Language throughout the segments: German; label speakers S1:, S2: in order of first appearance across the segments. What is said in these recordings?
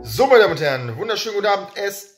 S1: So, meine Damen und Herren, wunderschönen guten Abend.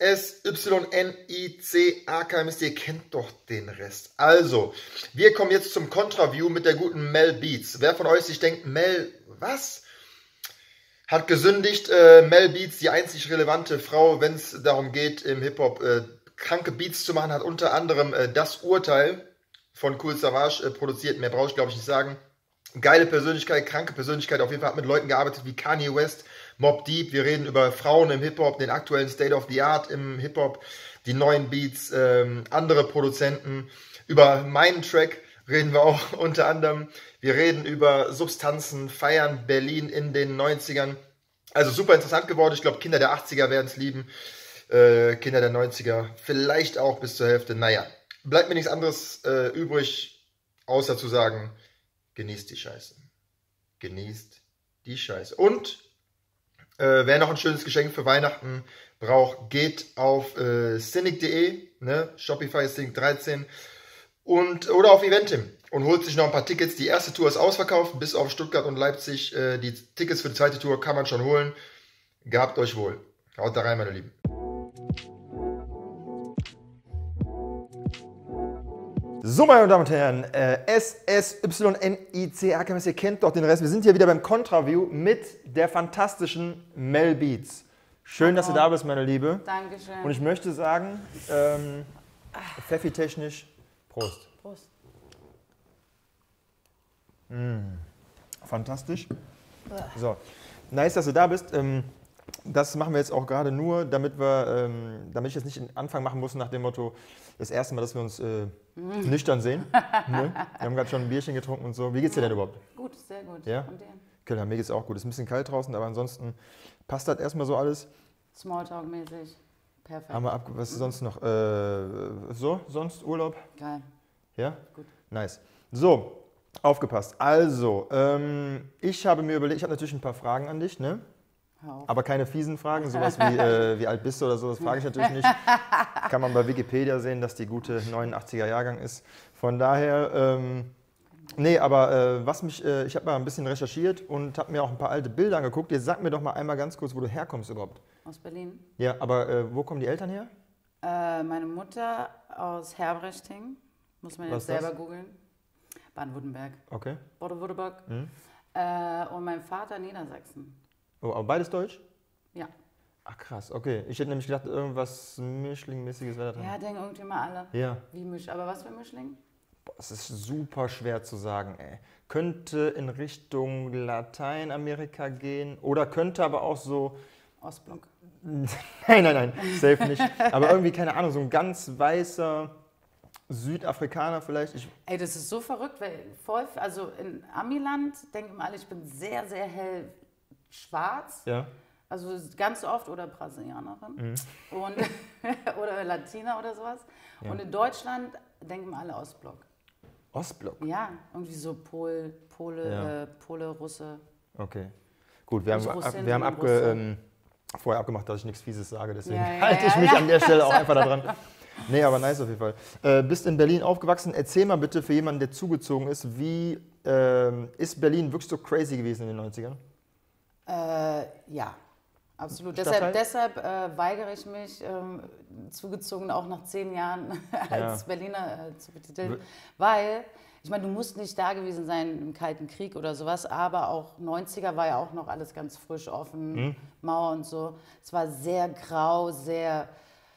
S1: SSYNICAK, ihr kennt doch den Rest. Also, wir kommen jetzt zum Contra-View mit der guten Mel Beats. Wer von euch sich denkt, Mel, was? Hat gesündigt, Mel Beats, die einzig relevante Frau, wenn es darum geht, im Hip-Hop kranke Beats zu machen, hat unter anderem das Urteil von Kool Savas produziert. Mehr brauche ich, glaube ich, nicht sagen. Geile Persönlichkeit, kranke Persönlichkeit, auf jeden Fall hat mit Leuten gearbeitet wie Kanye West, Mobb Deep. Wir reden über Frauen im Hip-Hop, den aktuellen State of the Art im Hip-Hop, die neuen Beats, andere Produzenten. Über meinen Track reden wir auch unter anderem. Wir reden über Substanzen, Feiern Berlin in den 90ern. Also super interessant geworden. Ich glaube, Kinder der 80er werden es lieben. Kinder der 90er vielleicht auch bis zur Hälfte. Naja, bleibt mir nichts anderes übrig, außer zu sagen, genießt die Scheiße. Genießt die Scheiße. Und wer noch ein schönes Geschenk für Weihnachten braucht, geht auf cynic.de, ne? Shopify Cynic 13 oder auf Eventim und holt sich noch ein paar Tickets. Die erste Tour ist ausverkauft, bis auf Stuttgart und Leipzig. Die Tickets für die zweite Tour kann man schon holen. Gehabt euch wohl. Haut da rein, meine Lieben. So, meine Damen und Herren, SSYNICAK, ihr kennt doch den Rest. Wir sind hier wieder beim Contra-View mit der fantastischen Mel Beats. Schön, dass du da bist, meine Liebe.
S2: Dankeschön.
S1: Und ich möchte sagen, Pfeffi-technisch, Prost.
S2: Prost.
S1: Fantastisch. So, nice, dass du da bist. Das machen wir jetzt auch gerade nur, damit ich jetzt nicht den Anfang machen muss nach dem Motto, das erste Mal, dass wir uns nüchtern sehen. Ne? Wir haben gerade schon ein Bierchen getrunken und so. Wie geht's dir denn überhaupt?
S2: Gut, sehr gut.
S1: Ja?
S2: Und dir?
S1: Genau, mir geht's auch gut. Es ist ein bisschen kalt draußen, aber ansonsten passt das erstmal so alles.
S2: Smalltalk-mäßig. Perfekt.
S1: Haben wir was ist sonst noch? Sonst Urlaub?
S2: Geil.
S1: Ja?
S2: Gut.
S1: Nice. So, aufgepasst. Also, ich habe mir überlegt, ich habe natürlich ein paar Fragen an dich, ne? Aber keine fiesen Fragen, sowas wie alt bist du oder so, das frage ich natürlich nicht. Kann man bei Wikipedia sehen, dass die gute 89er Jahrgang ist. Von daher, nee, aber ich habe mal ein bisschen recherchiert und habe mir auch ein paar alte Bilder angeguckt. Jetzt sag mir doch mal einmal ganz kurz, wo du herkommst überhaupt.
S2: Aus Berlin.
S1: Ja, aber wo kommen die Eltern her?
S2: Meine Mutter aus Herbrechting. Muss man jetzt selber googeln. Baden-Württemberg.
S1: Okay.
S2: Baden-Württemberg. Und mein Vater Niedersachsen.
S1: Oh, aber beides Deutsch?
S2: Ja.
S1: Ach krass, okay. Ich hätte nämlich gedacht, irgendwas Mischling-mäßiges wäre da drin.
S2: Ja, denken irgendwie mal alle.
S1: Ja.
S2: Wie Misch. Aber was für Mischling?
S1: Boah, es ist super schwer zu sagen, ey. Könnte in Richtung Lateinamerika gehen oder könnte aber auch so...
S2: Ostblock.
S1: Nein, safe nicht. Aber irgendwie, keine Ahnung, so ein ganz weißer Südafrikaner vielleicht.
S2: Ey, das ist so verrückt, weil also in Amiland denken alle, ich bin sehr, sehr hell schwarz.
S1: Ja.
S2: Also ganz oft oder Brasilianerin oder Latina oder sowas. Ja. Und in Deutschland denken alle Ostblock.
S1: Ostblock?
S2: Ja, irgendwie so Pole, Russe.
S1: Okay. Gut, wir haben vorher abgemacht, dass ich nichts Fieses sage, deswegen halte ich mich an der Stelle auch einfach da dran. Nee, aber nice auf jeden Fall. Bist in Berlin aufgewachsen. Erzähl mal bitte für jemanden, der zugezogen ist, wie ist Berlin wirklich so crazy gewesen in den 90ern?
S2: Ja, absolut. Deshalb weigere ich mich, zugezogen auch nach 10 Jahren als Berliner zu betiteln. Weil, ich meine, du musst nicht da gewesen sein im Kalten Krieg oder sowas, aber auch 90er war ja auch noch alles ganz frisch offen, Mauer und so. Es war sehr grau, sehr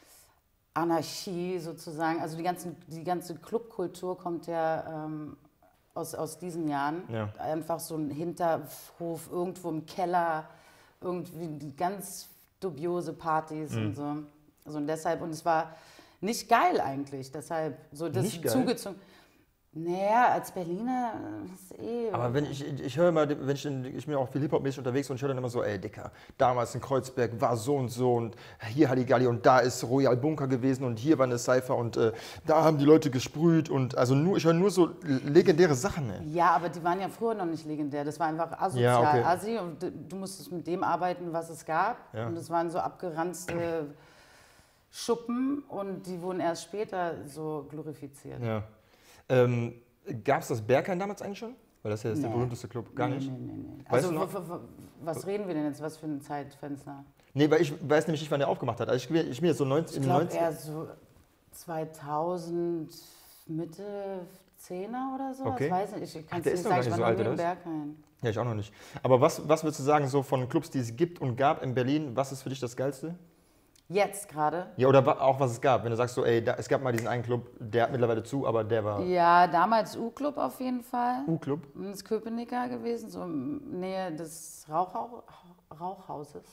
S2: Anarchie sozusagen. Also die ganze Clubkultur kommt ja aus diesen Jahren. Ja. Einfach so ein Hinterhof, irgendwo im Keller, irgendwie ganz dubiose Partys und so. Also und deshalb, und es war nicht geil eigentlich, deshalb so das zugezogen. Naja, als Berliner ist
S1: Aber wenn ich höre mal, ich bin auch viel Hip-Hop-mäßig unterwegs und ich höre dann immer so, ey Dicker, damals in Kreuzberg war so und hier Halligalli und da ist Royal Bunker gewesen und hier war eine Cypher und da haben die Leute gesprüht und also ich höre nur so legendäre Sachen. Ey.
S2: Ja, aber die waren ja früher noch nicht legendär, das war einfach asozial, ja, okay. Assi und du musstest mit dem arbeiten, was es gab und es waren so abgeranzte Schuppen und die wurden erst später so glorifiziert.
S1: Ja. Gab es das Berghain damals eigentlich schon?
S3: Weil das ja ist der berühmteste Club. Gar nicht?
S2: Nee. Also was reden wir denn jetzt? Was für ein Zeitfenster?
S3: Nee, weil ich weiß nämlich nicht, wann der aufgemacht hat. Also ich bin jetzt so 90...
S2: Ich glaube eher so 2000, Mitte 10er oder so.
S3: Okay.
S2: Ich weiß nicht, ich kann es
S3: nicht sagen, ich war noch nie im
S2: Berghain.
S3: Ja, ich auch noch nicht. Aber was würdest du sagen, so von Clubs, die es gibt und gab in Berlin, was ist für dich das Geilste?
S2: Jetzt gerade?
S3: Ja, oder auch was es gab. Wenn du sagst so, ey, es gab mal diesen einen Club, der hat mittlerweile zu, aber der war...
S2: Ja, damals U-Club auf jeden Fall.
S3: U-Club?
S2: Das ist Köpenicker gewesen, so in Nähe des Rauchhauses.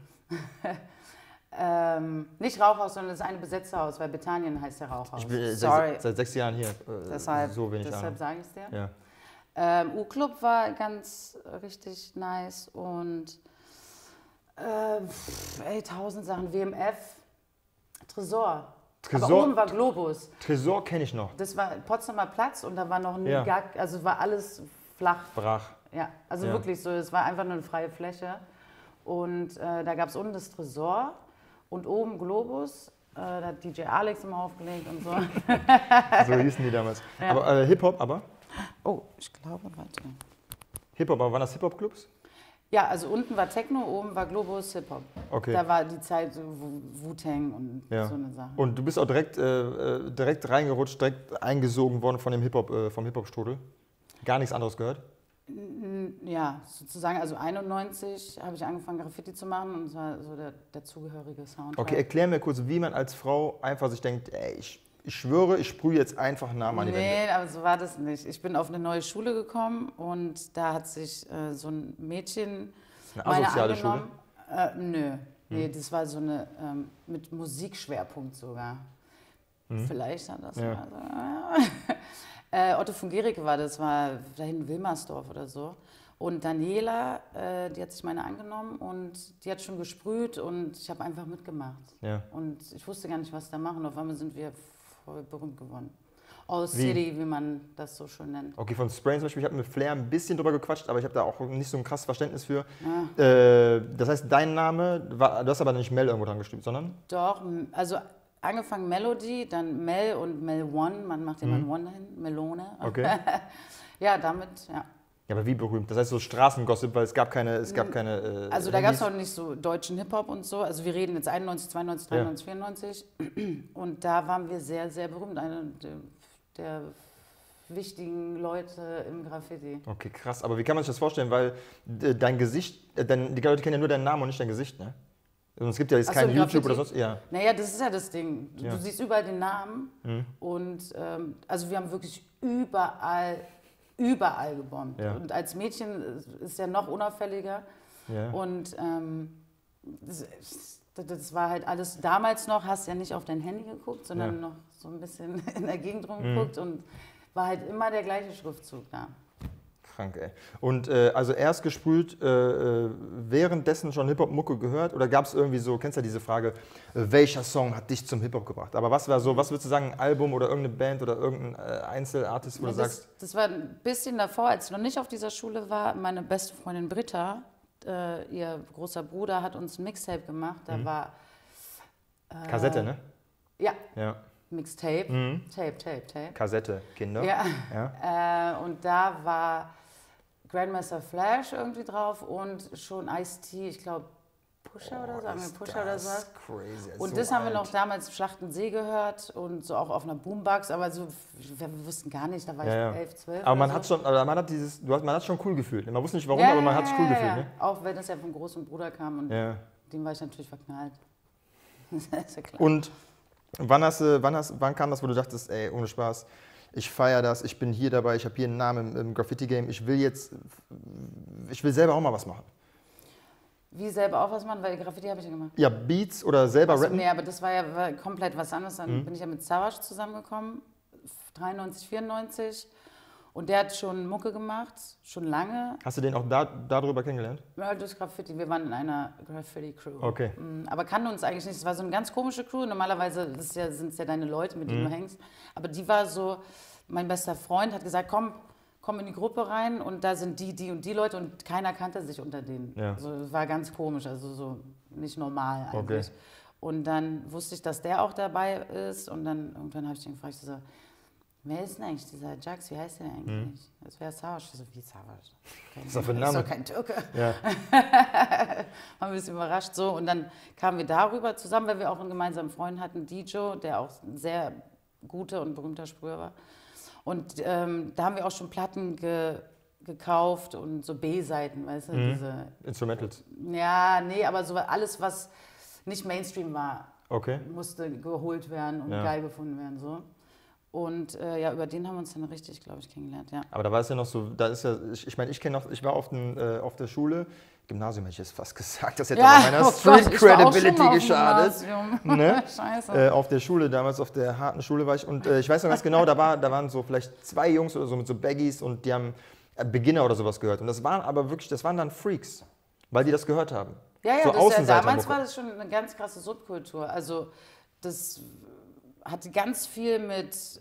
S2: Nicht Rauchhaus, sondern das eine besetzte Haus, weil Bethanien heißt ja Rauchhaus.
S3: Ich bin seit 6 Jahren hier.
S2: Deshalb sage ich es dir.
S3: Ja.
S2: U-Club war ganz richtig nice und 1000 Sachen. WMF, Tresor. Aber oben war Globus.
S3: Tresor kenne ich noch.
S2: Das war Potsdamer Platz und da war noch nie also war alles flach.
S3: Brach.
S2: Ja, also wirklich so, es war einfach nur eine freie Fläche. Und da gab es unten das Tresor und oben Globus. Da hat DJ Alex immer aufgelegt und so.
S3: So hießen die damals. Ja. Aber Hip-Hop, aber?
S2: Oh, ich glaube, warte.
S3: Hip-Hop, aber waren das Hip-Hop-Clubs?
S2: Ja, also unten war Techno, oben war Globus Hip-Hop.
S3: Okay.
S2: Da war die Zeit Wu-Tang und so eine Sache.
S3: Und du bist auch direkt reingerutscht, direkt eingesogen worden von dem vom Hip-Hop-Strudel? Gar nichts anderes gehört?
S2: Ja, sozusagen, also 91 habe ich angefangen Graffiti zu machen und es war so der zugehörige Soundtrack.
S3: Okay, erklär mir kurz, wie man als Frau einfach sich denkt, ey, ich schwöre, ich sprühe jetzt einfach Namen an die Wände.
S2: Nee, aber so war das nicht. Ich bin auf eine neue Schule gekommen und da hat sich so ein Mädchen
S3: eine asoziale Schule?
S2: Nee, das war so eine mit Musikschwerpunkt sogar. Vielleicht hat das mal so. Otto von Gericke war das, war da hinten Wilmersdorf oder so. Und Daniela, die hat sich meine angenommen und die hat schon gesprüht und ich habe einfach mitgemacht. Ja. Und ich wusste gar nicht, was da machen. Auf einmal sind wir voll berühmt geworden. All City, wie man das so schön nennt.
S3: Okay, von Sprain zum Beispiel, ich habe mit Flair ein bisschen drüber gequatscht, aber ich habe da auch nicht so ein krasses Verständnis für. Ja. Das heißt, dein Name, du hast aber nicht Mel irgendwo dran gestimmt, sondern?
S2: Doch, also angefangen Melody, dann Mel und Mel One, man macht immer ein One dahin, Melone.
S3: Okay.
S2: Ja, damit, ja.
S3: Ja, aber wie berühmt? Das heißt so Straßengossip, weil es gab keine
S2: also da gab es auch nicht so deutschen Hip-Hop und so. Also wir reden jetzt 91, 92, 93, 94. Und da waren wir sehr, sehr berühmt. Eine der wichtigen Leute im Graffiti.
S3: Okay, krass. Aber wie kann man sich das vorstellen? Weil dein Gesicht, die Leute kennen ja nur deinen Namen und nicht dein Gesicht, ne? Und es gibt ja jetzt kein YouTube oder sonst. Ja.
S2: Naja, das ist ja das Ding. Du siehst überall den Namen und also wir haben wirklich überall gebombt. Ja. Und als Mädchen ist es ja noch unauffälliger. Ja. Und das war halt alles, damals noch, hast ja nicht auf dein Handy geguckt, sondern noch so ein bisschen in der Gegend rumgeguckt und war halt immer der gleiche Schriftzug da.
S3: Krank, ey. Und also erst gesprüht, währenddessen schon Hip-Hop-Mucke gehört? Oder gab es irgendwie so, kennst du ja diese Frage, welcher Song hat dich zum Hip-Hop gebracht? Aber was würdest du sagen, ein Album oder irgendeine Band oder irgendein Einzelartist, wo du sagst?
S2: Das war ein bisschen davor, als ich noch nicht auf dieser Schule war. Meine beste Freundin Britta, ihr großer Bruder, hat uns ein Mixtape gemacht. Da war...
S3: Kassette, ne?
S2: Ja. Mixtape. Tape.
S3: Kassette, Kinder.
S2: Ja. Und da war Grandmaster Flash irgendwie drauf und schon Ice-T, ich glaube Pusher oder so. Haben wir Pusher oder so?
S3: Crazy.
S2: Und
S3: so
S2: das haben wir noch damals Schlachtensee gehört und so auch auf einer Boombox, aber so, wir wussten gar nicht, da war ich 11, 12.
S3: Aber man hat schon, man hat schon cool gefühlt. Man wusste nicht warum, aber man hat sich cool gefühlt. Ne?
S2: Auch wenn das ja vom großen Bruder kam und dem war ich natürlich verknallt. Das ist ja klar.
S3: Und wann kam das, wo du dachtest, ey, ohne Spaß, ich feiere das, ich bin hier dabei, ich habe hier einen Namen im Graffiti-Game, ich will selber auch mal was machen.
S2: Wie selber auch was machen? Weil Graffiti habe ich ja gemacht.
S3: Ja, Beats oder selber rappen?
S2: Nee, aber das war ja komplett was anderes. Dann bin ich ja mit Savage zusammengekommen, 93, 94. Und der hat schon Mucke gemacht, schon lange.
S3: Hast du den auch darüber kennengelernt?
S2: Ja, durch Graffiti. Wir waren in einer Graffiti-Crew.
S3: Okay.
S2: Aber kannten uns eigentlich nicht. Es war so eine ganz komische Crew. Normalerweise sind es ja deine Leute, mit denen du hängst. Aber die war so, mein bester Freund hat gesagt, komm in die Gruppe rein und da sind die und die Leute und keiner kannte sich unter denen. Ja. Also, es war ganz komisch, also so nicht normal eigentlich. Okay. Und dann wusste ich, dass der auch dabei ist und dann irgendwann habe ich ihn gefragt, so, Wer ist denn eigentlich dieser Jax? Wie heißt der denn eigentlich? Das wäre Savage. So, wie Savage?
S3: Das ist doch
S2: kein Türke.
S3: Ja.
S2: Waren wir ein bisschen überrascht. So, und dann kamen wir darüber zusammen, weil wir auch einen gemeinsamen Freund hatten, Dijo, der auch ein sehr guter und berühmter Sprüher war. Und da haben wir auch schon Platten gekauft und so B-Seiten, weißt du? Diese
S3: Instrumentals.
S2: Ja, nee, aber so alles, was nicht Mainstream war,
S3: okay.
S2: musste geholt werden und geil gefunden werden. So. Und ja, über den haben wir uns dann richtig, glaube ich, kennengelernt. Ja.
S3: Aber da war es ja noch so, da ist ja, ich meine, ich war auf der Schule, Gymnasium hätte ich jetzt fast gesagt, das hätte aber meiner Street Credibility geschadet. Ne? Scheiße. Auf der Schule, damals auf der harten Schule war ich und ich weiß noch ganz genau, da waren so vielleicht 2 Jungs oder so mit so Baggies und die haben Beginner oder sowas gehört. Und das waren dann Freaks, weil die das gehört haben.
S2: Ja, ja,
S3: so
S2: damals war das schon eine ganz krasse Subkultur. Also das hatte ganz viel mit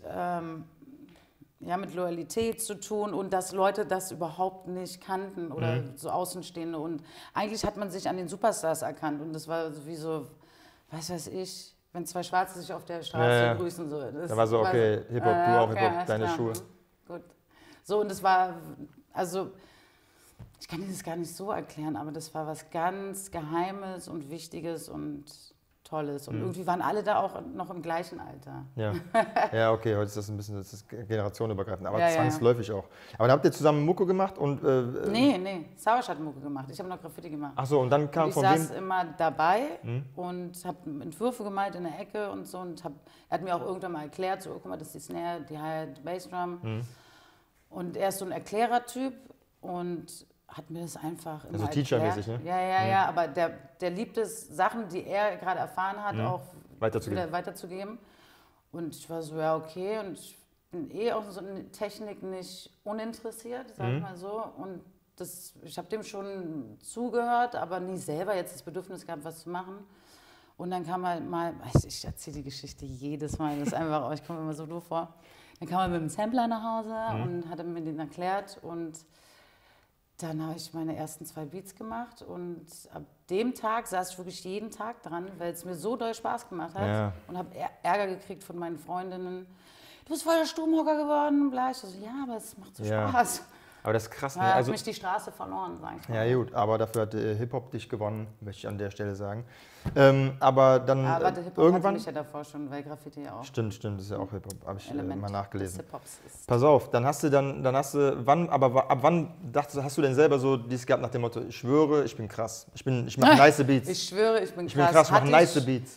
S2: Loyalität zu tun und dass Leute das überhaupt nicht kannten oder so Außenstehende. Und eigentlich hat man sich an den Superstars erkannt und das war wie so, weiß ich, wenn 2 Schwarze sich auf der Straße grüßen. So.
S3: Da war so, okay, Hip-Hop, du auch Hip-Hop, deine
S2: klar.
S3: Schuhe.
S2: Gut. So, und das war, also, ich kann dir das gar nicht so erklären, aber das war was ganz Geheimes und Wichtiges und Tolles. Und irgendwie waren alle da auch noch im gleichen Alter.
S3: Ja, ja, okay, heute ist das ein bisschen generationenübergreifend, aber zwangsläufig auch. Aber dann habt ihr zusammen Mucke gemacht und...
S2: Nee, Savage hat Mucke gemacht. Ich habe noch Graffiti gemacht.
S3: Ach so, und dann kam von
S2: wem... Ich saß immer dabei und habe Entwürfe gemalt in der Ecke und so. Und er hat mir auch irgendwann mal erklärt, so, guck mal, das ist die Snare, die Hi-Hat, Bassdrum. Und er ist so ein Erklärertyp und hat mir das einfach immer
S3: erklärt. Teacher-mäßig, ne?
S2: Ja, aber der liebt es, Sachen, die er gerade erfahren hat, auch wieder weiterzugeben. Und ich war so, ja, okay. Und ich bin auch so in Technik nicht uninteressiert, sag ich mal so. Und ich habe dem schon zugehört, aber nie selber jetzt das Bedürfnis gehabt, was zu machen. Und dann kam halt mal, ich erzähle die Geschichte jedes Mal, das ist einfach, ich komme immer so doof vor. Dann kam er mit dem Sampler nach Hause und hat mir den erklärt und dann habe ich meine ersten 2 Beats gemacht und ab dem Tag saß ich wirklich jeden Tag dran, weil es mir so doll Spaß gemacht hat und habe Ärger gekriegt von meinen Freundinnen. Du bist voll der Stubenhocker geworden, bla. Ich so, ja, aber es macht so Spaß.
S3: Aber das ist krass.
S2: Ne? Hat mich die Straße verloren, sag ich mal.
S3: Ja gut, aber dafür hat Hip-Hop dich gewonnen, möchte ich an der Stelle sagen. Aber dann
S2: aber der Hip-Hop
S3: irgendwann...
S2: hatte mich ja davor schon, weil Graffiti ja auch.
S3: Stimmt, das ist ja auch Hip-Hop, habe ich mal nachgelesen.
S2: Des Hip-Hops ist.
S3: Pass auf, dann hast du, ab wann hast du denn selber so dies gehabt nach dem Motto, ich schwöre, ich bin krass, ich mache nice Beats.
S2: Ich schwöre, ich bin krass.
S3: Ich bin krass, ich mache nice Beats.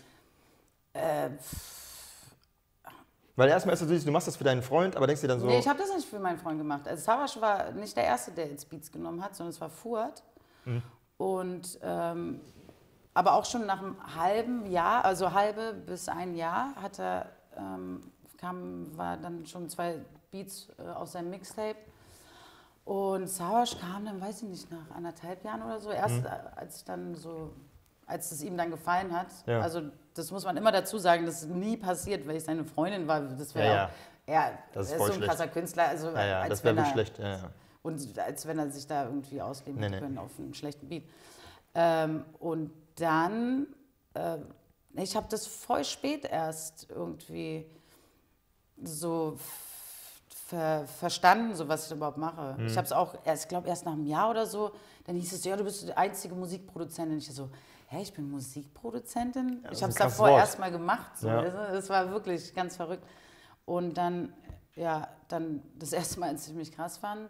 S3: Weil erstmal ist es du machst das für deinen Freund, aber denkst du dann so...
S2: Nee, ich habe das nicht für meinen Freund gemacht. Also Savage war nicht der Erste, der jetzt Beats genommen hat, sondern es war Fuad. Und, aber auch schon nach einem halben Jahr, also halbe bis ein Jahr, war dann schon 2 Beats aus seinem Mixtape. Und Savage kam dann, weiß ich nicht, nach 1,5 Jahren oder so, erst als es ihm dann gefallen hat.
S3: Ja.
S2: Also das muss man immer dazu sagen, das ist nie passiert, weil ich seine Freundin war. Das wäre er ist so ein krasser Künstler. Also,
S3: das wäre wirklich schlecht. Ja.
S2: Und als wenn er sich da irgendwie ausleben hätte können auf einen schlechten Beat. Und dann, ich habe das voll spät erst irgendwie so verstanden, so was ich überhaupt mache. Ich habe es auch, ich glaube erst nach einem Jahr oder so, dann hieß es, ja, du bist die einzige Musikproduzentin. Ich so, hä, ich bin Musikproduzentin? Ja, ich habe es davor erst mal gemacht. So. Ja. Das war wirklich ganz verrückt. Und dann, dann das erste Mal, als ich mich krass fand,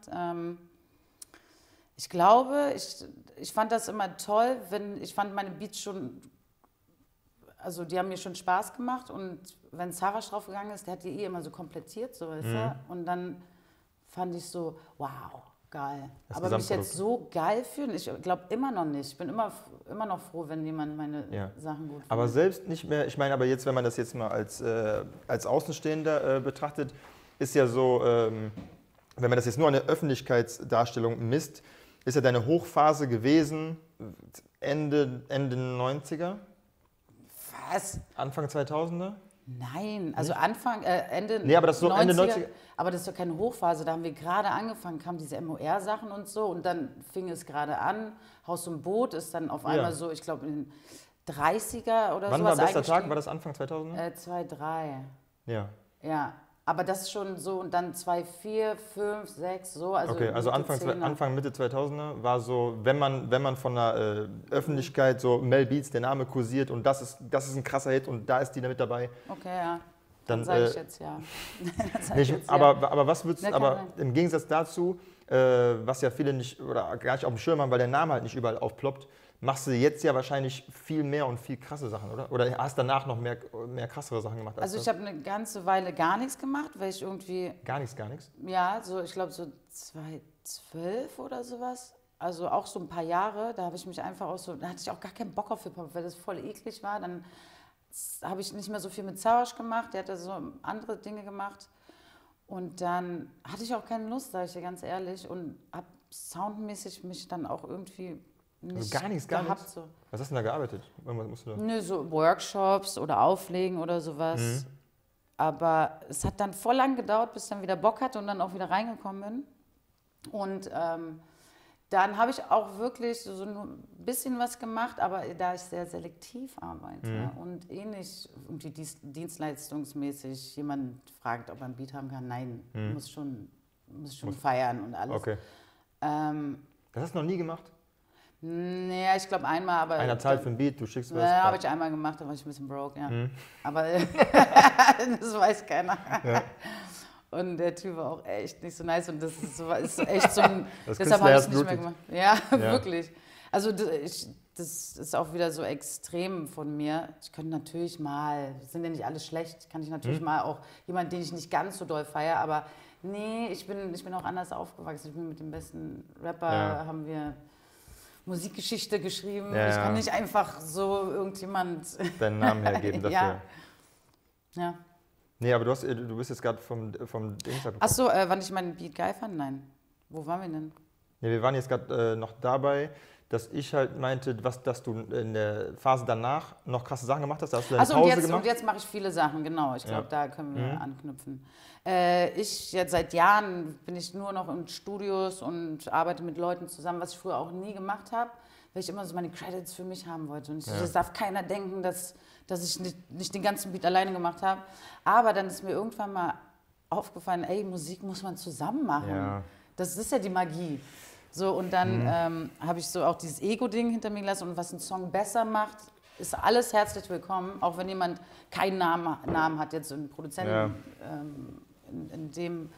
S2: ich glaube, ich fand das immer toll, ich fand meine Beats schon, also die haben mir schon Spaß gemacht und wenn Savage draufgegangen ist, der hat die immer so komplettiert, so weißt du? Und dann fand ich so, wow, geil. Aber mich jetzt so geil fühlen, ich glaube immer noch nicht. Ich bin immer noch froh, wenn jemand meine Sachen gut findet.
S3: Aber selbst nicht mehr, ich meine, aber jetzt, wenn man das jetzt mal als Außenstehender betrachtet, ist ja so, wenn man das jetzt nur an der Öffentlichkeitsdarstellung misst, ist ja deine Hochphase gewesen Ende 90er?
S2: Was?
S3: Anfang 2000er?
S2: Nein, also Ende
S3: Nee, aber das ist so
S2: 90er,
S3: Ende 90er.
S2: Aber das ist ja keine Hochphase, da haben wir gerade angefangen, kamen diese MOR-Sachen und so und dann fing es gerade an, Haus und Boot ist dann auf einmal so, ich glaube in den 30er oder so.
S3: Wann war bester Tag? War das Anfang 2000er?
S2: 2003.
S3: Ja.
S2: Ja, Aber das ist schon so, und dann 2, 4, 5, 6, so. Also
S3: okay, also Anfang Mitte 2000er war so, wenn man von der Öffentlichkeit so Mel Beats, der Name kursiert und das ist ein krasser Hit und da ist die da mit dabei.
S2: Okay, ja. Dann sage ich jetzt ja.
S3: Aber was würdest du, aber im Gegensatz dazu, was ja viele nicht oder gar nicht auf dem Schirm haben, weil der Name halt nicht überall aufploppt, machst du jetzt ja wahrscheinlich viel mehr und viel krasse Sachen, oder? Oder hast danach noch mehr krassere Sachen gemacht?
S2: Also ich habe eine ganze Weile gar nichts gemacht, weil ich irgendwie...
S3: Gar nichts?
S2: Ja, so ich glaube so 2012 oder sowas. Also auch so ein paar Jahre, da habe ich mich einfach auch so... Da hatte ich auch gar keinen Bock auf Hip-Hop, weil das voll eklig war. Dann habe ich nicht mehr so viel mit Savage gemacht, der hat da so andere Dinge gemacht. Und dann hatte ich auch keine Lust, sage ich dir ganz ehrlich. Und habe soundmäßig mich dann auch irgendwie...
S3: Also gar nichts.
S2: So.
S3: Was hast du denn da gearbeitet?
S2: Nö, so Workshops oder Auflegen oder sowas. Aber es hat dann voll lang gedauert, bis ich dann wieder Bock hatte und dann auch wieder reingekommen bin. Und dann habe ich auch wirklich so nur ein bisschen was gemacht, aber da ich sehr selektiv arbeite und nicht irgendwie dienstleistungsmäßig jemand fragt, ob er ein Beat haben kann, nein, muss schon feiern und alles.
S3: Okay. Das hast du noch nie gemacht?
S2: Naja, ich glaube einmal, aber...
S3: Einer zahlt für ein Beat, du schickst was.
S2: Ja, habe ich einmal gemacht, da war ich ein bisschen broke, ja. Aber das weiß keiner. Ja. Und der Typ war auch echt nicht so nice und das ist echt so ein... deshalb habe ich es nicht mehr gemacht. Ja, wirklich. Also das ist auch wieder so extrem von mir. Ich könnte natürlich mal, sind ja nicht alle schlecht, kann ich natürlich mal auch jemanden, den ich nicht ganz so doll feiere, aber nee, ich bin auch anders aufgewachsen. Ich bin mit dem besten Rapper, haben wir... Musikgeschichte geschrieben.
S3: Ja,
S2: ich kann nicht einfach so irgendjemand...
S3: deinen Namen hergeben dafür.
S2: Ja.
S3: Nee, aber du bist jetzt gerade vom Dings abgekommen.
S2: Achso, wann ich meinen Beat geil fand? Nein. Wo waren wir denn?
S3: Nee, wir waren jetzt gerade noch dabei, dass ich halt meinte, dass du in der Phase danach noch krasse Sachen gemacht hast. Da hast du eine Pause gemacht.
S2: Und jetzt mache ich viele Sachen, genau. Ich glaube, da können wir anknüpfen. Jetzt seit Jahren bin ich nur noch in Studios und arbeite mit Leuten zusammen, was ich früher auch nie gemacht habe, weil ich immer so meine Credits für mich haben wollte. Und das darf keiner denken, dass ich nicht den ganzen Beat alleine gemacht habe. Aber dann ist mir irgendwann mal aufgefallen, ey, Musik muss man zusammen machen. Ja. Das ist ja die Magie. So, und dann habe ich so auch dieses Ego-Ding hinter mir gelassen und was einen Song besser macht, ist alles herzlich willkommen, auch wenn jemand keinen Namen hat, jetzt ein Produzenten in dem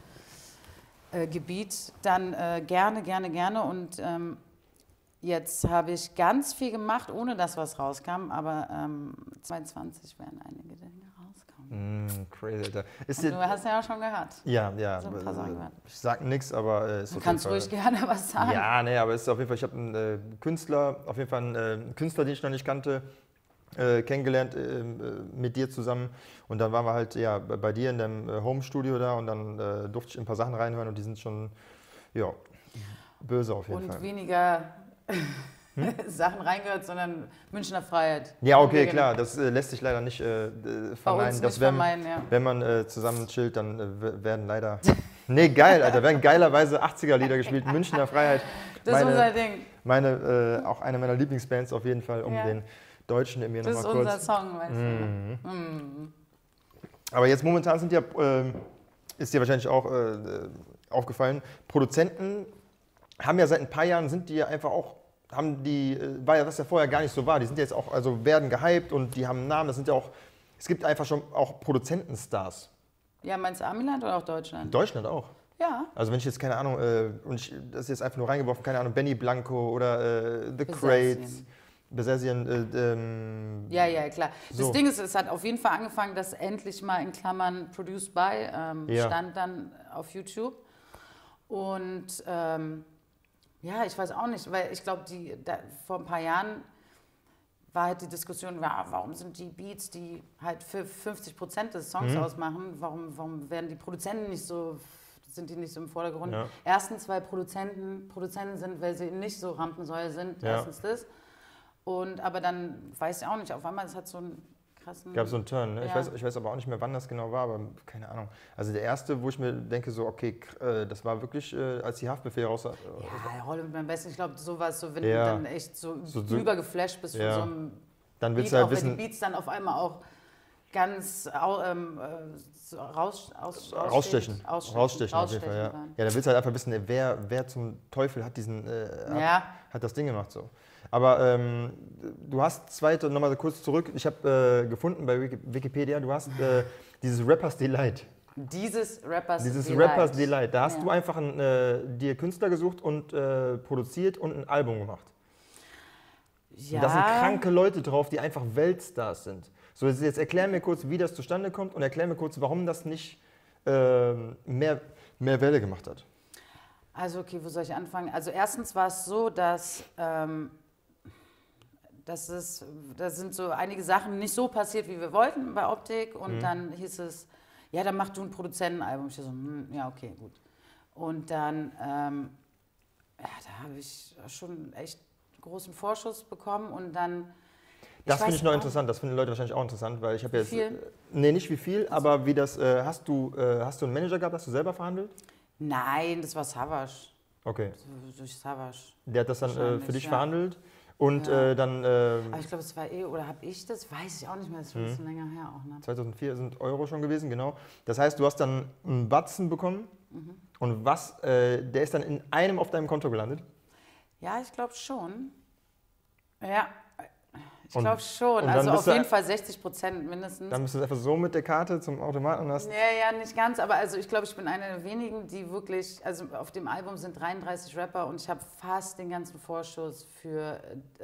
S2: Gebiet, dann gerne und jetzt habe ich ganz viel gemacht, ohne dass was rauskam, aber 2022 werden einige Dinge rauskommen.
S3: Crazy, Alter.
S2: Du hast ja auch schon gehört.
S3: Ja.
S2: So ein paar Sachen gehört.
S3: Ich sag nichts, aber
S2: du kannst ruhig gerne was sagen.
S3: Ja, nee, aber es ist auf jeden Fall, ich habe einen Künstler, einen Künstler, den ich noch nicht kannte, kennengelernt mit dir zusammen und dann waren wir halt bei dir in deinem Home-Studio da und dann durfte ich ein paar Sachen reinhören und die sind schon böse auf jeden Fall.
S2: Und weniger Sachen reingehört, sondern Münchner Freiheit.
S3: Ja, okay, klar, das lässt sich leider nicht verneinen. Wenn man zusammen chillt, dann werden leider... Nee, geil, Alter, werden geilerweise 80er-Lieder gespielt, Münchner Freiheit.
S2: Das ist unser Ding.
S3: Auch eine meiner Lieblingsbands auf jeden Fall, den Deutschen in mir nochmal kurz.
S2: Das ist unser Song, weißt du.
S3: Aber jetzt momentan ist dir wahrscheinlich auch aufgefallen, Produzenten haben ja seit ein paar Jahren, sind die ja einfach auch, war ja, was ja vorher gar nicht so war, die sind jetzt auch, also werden gehypt und die haben einen Namen, es gibt einfach schon auch Produzentenstars.
S2: Ja, meinst du Amiland oder auch Deutschland?
S3: Deutschland auch.
S2: Ja.
S3: Also wenn ich jetzt, keine Ahnung, das ist jetzt einfach nur reingeworfen, keine Ahnung, Benny Blanco oder The Crates. Besessien.
S2: Ja, klar. So. Das Ding ist, es hat auf jeden Fall angefangen, dass endlich mal in Klammern Produced by stand dann auf YouTube. Und ich weiß auch nicht, weil ich glaube, vor ein paar Jahren war halt die Diskussion, warum sind die Beats, die halt für 50% des Songs ausmachen, warum werden die Produzenten sind die nicht so im Vordergrund? Ja. Erstens, weil Produzenten sind, weil sie nicht so Rampensäule sind, erstens das. Aber dann weiß ich auch nicht, auf einmal, es hat so einen krassen...
S3: Gab so einen Turn, ne? Ja. Ich weiß aber auch nicht mehr, wann das genau war, aber keine Ahnung. Also der erste, wo ich mir denke, so okay, das war wirklich, als die Haftbefehl raus...
S2: Ja, Rolle mit meinem Besten, ich glaube, sowas, so wenn du dann echt so übergeflasht bist von so einem
S3: dann willst
S2: Beat,
S3: du halt wissen,
S2: wenn die Beats dann auf einmal auch ganz
S3: rausstechen auf jeden Fall, ja. Ja, da willst du halt einfach wissen, wer zum Teufel hat hat das Ding gemacht so. Aber du hast nochmal kurz zurück, ich habe gefunden bei Wikipedia, du hast dieses Rappers Delight.
S2: Dieses Rappers
S3: Delight. Da hast du einfach dir Künstler gesucht und produziert und ein Album gemacht. Ja. Und da sind kranke Leute drauf, die einfach Weltstars sind. So, jetzt erklär mir kurz, wie das zustande kommt und erklär mir kurz, warum das nicht mehr Welle gemacht hat.
S2: Also okay, wo soll ich anfangen? Also erstens war es so, dass da sind so einige Sachen nicht so passiert, wie wir wollten bei Optik und dann hieß es, ja, dann mach du ein Produzentenalbum. Ich so, ja, okay, gut. Und dann, da habe ich schon echt großen Vorschuss bekommen und dann...
S3: Das finde ich noch interessant, das finden Leute wahrscheinlich auch interessant, weil ich habe jetzt... Nee, nicht wie viel, aber wie das... Hast du einen Manager gehabt, hast du selber verhandelt?
S2: Nein, das war Savage.
S3: Okay.
S2: Durch Savage.
S3: Der hat das dann für dich verhandelt und dann...
S2: aber ich glaube, es war oder habe ich das? Weiß ich auch nicht mehr, das ist schon ein bisschen länger her auch. Ne?
S3: 2004 sind Euro schon gewesen, genau. Das heißt, du hast dann einen Batzen bekommen und der ist dann in einem auf deinem Konto gelandet?
S2: Ja, ich glaube schon. Ja, ich glaube schon. Also auf jeden Fall 60% mindestens.
S3: Dann bist du einfach so mit der Karte zum Automaten und hast...
S2: Ja, nicht ganz, aber also ich glaube, ich bin eine der wenigen, die wirklich, also auf dem Album sind 33 Rapper und ich habe fast den ganzen Vorschuss für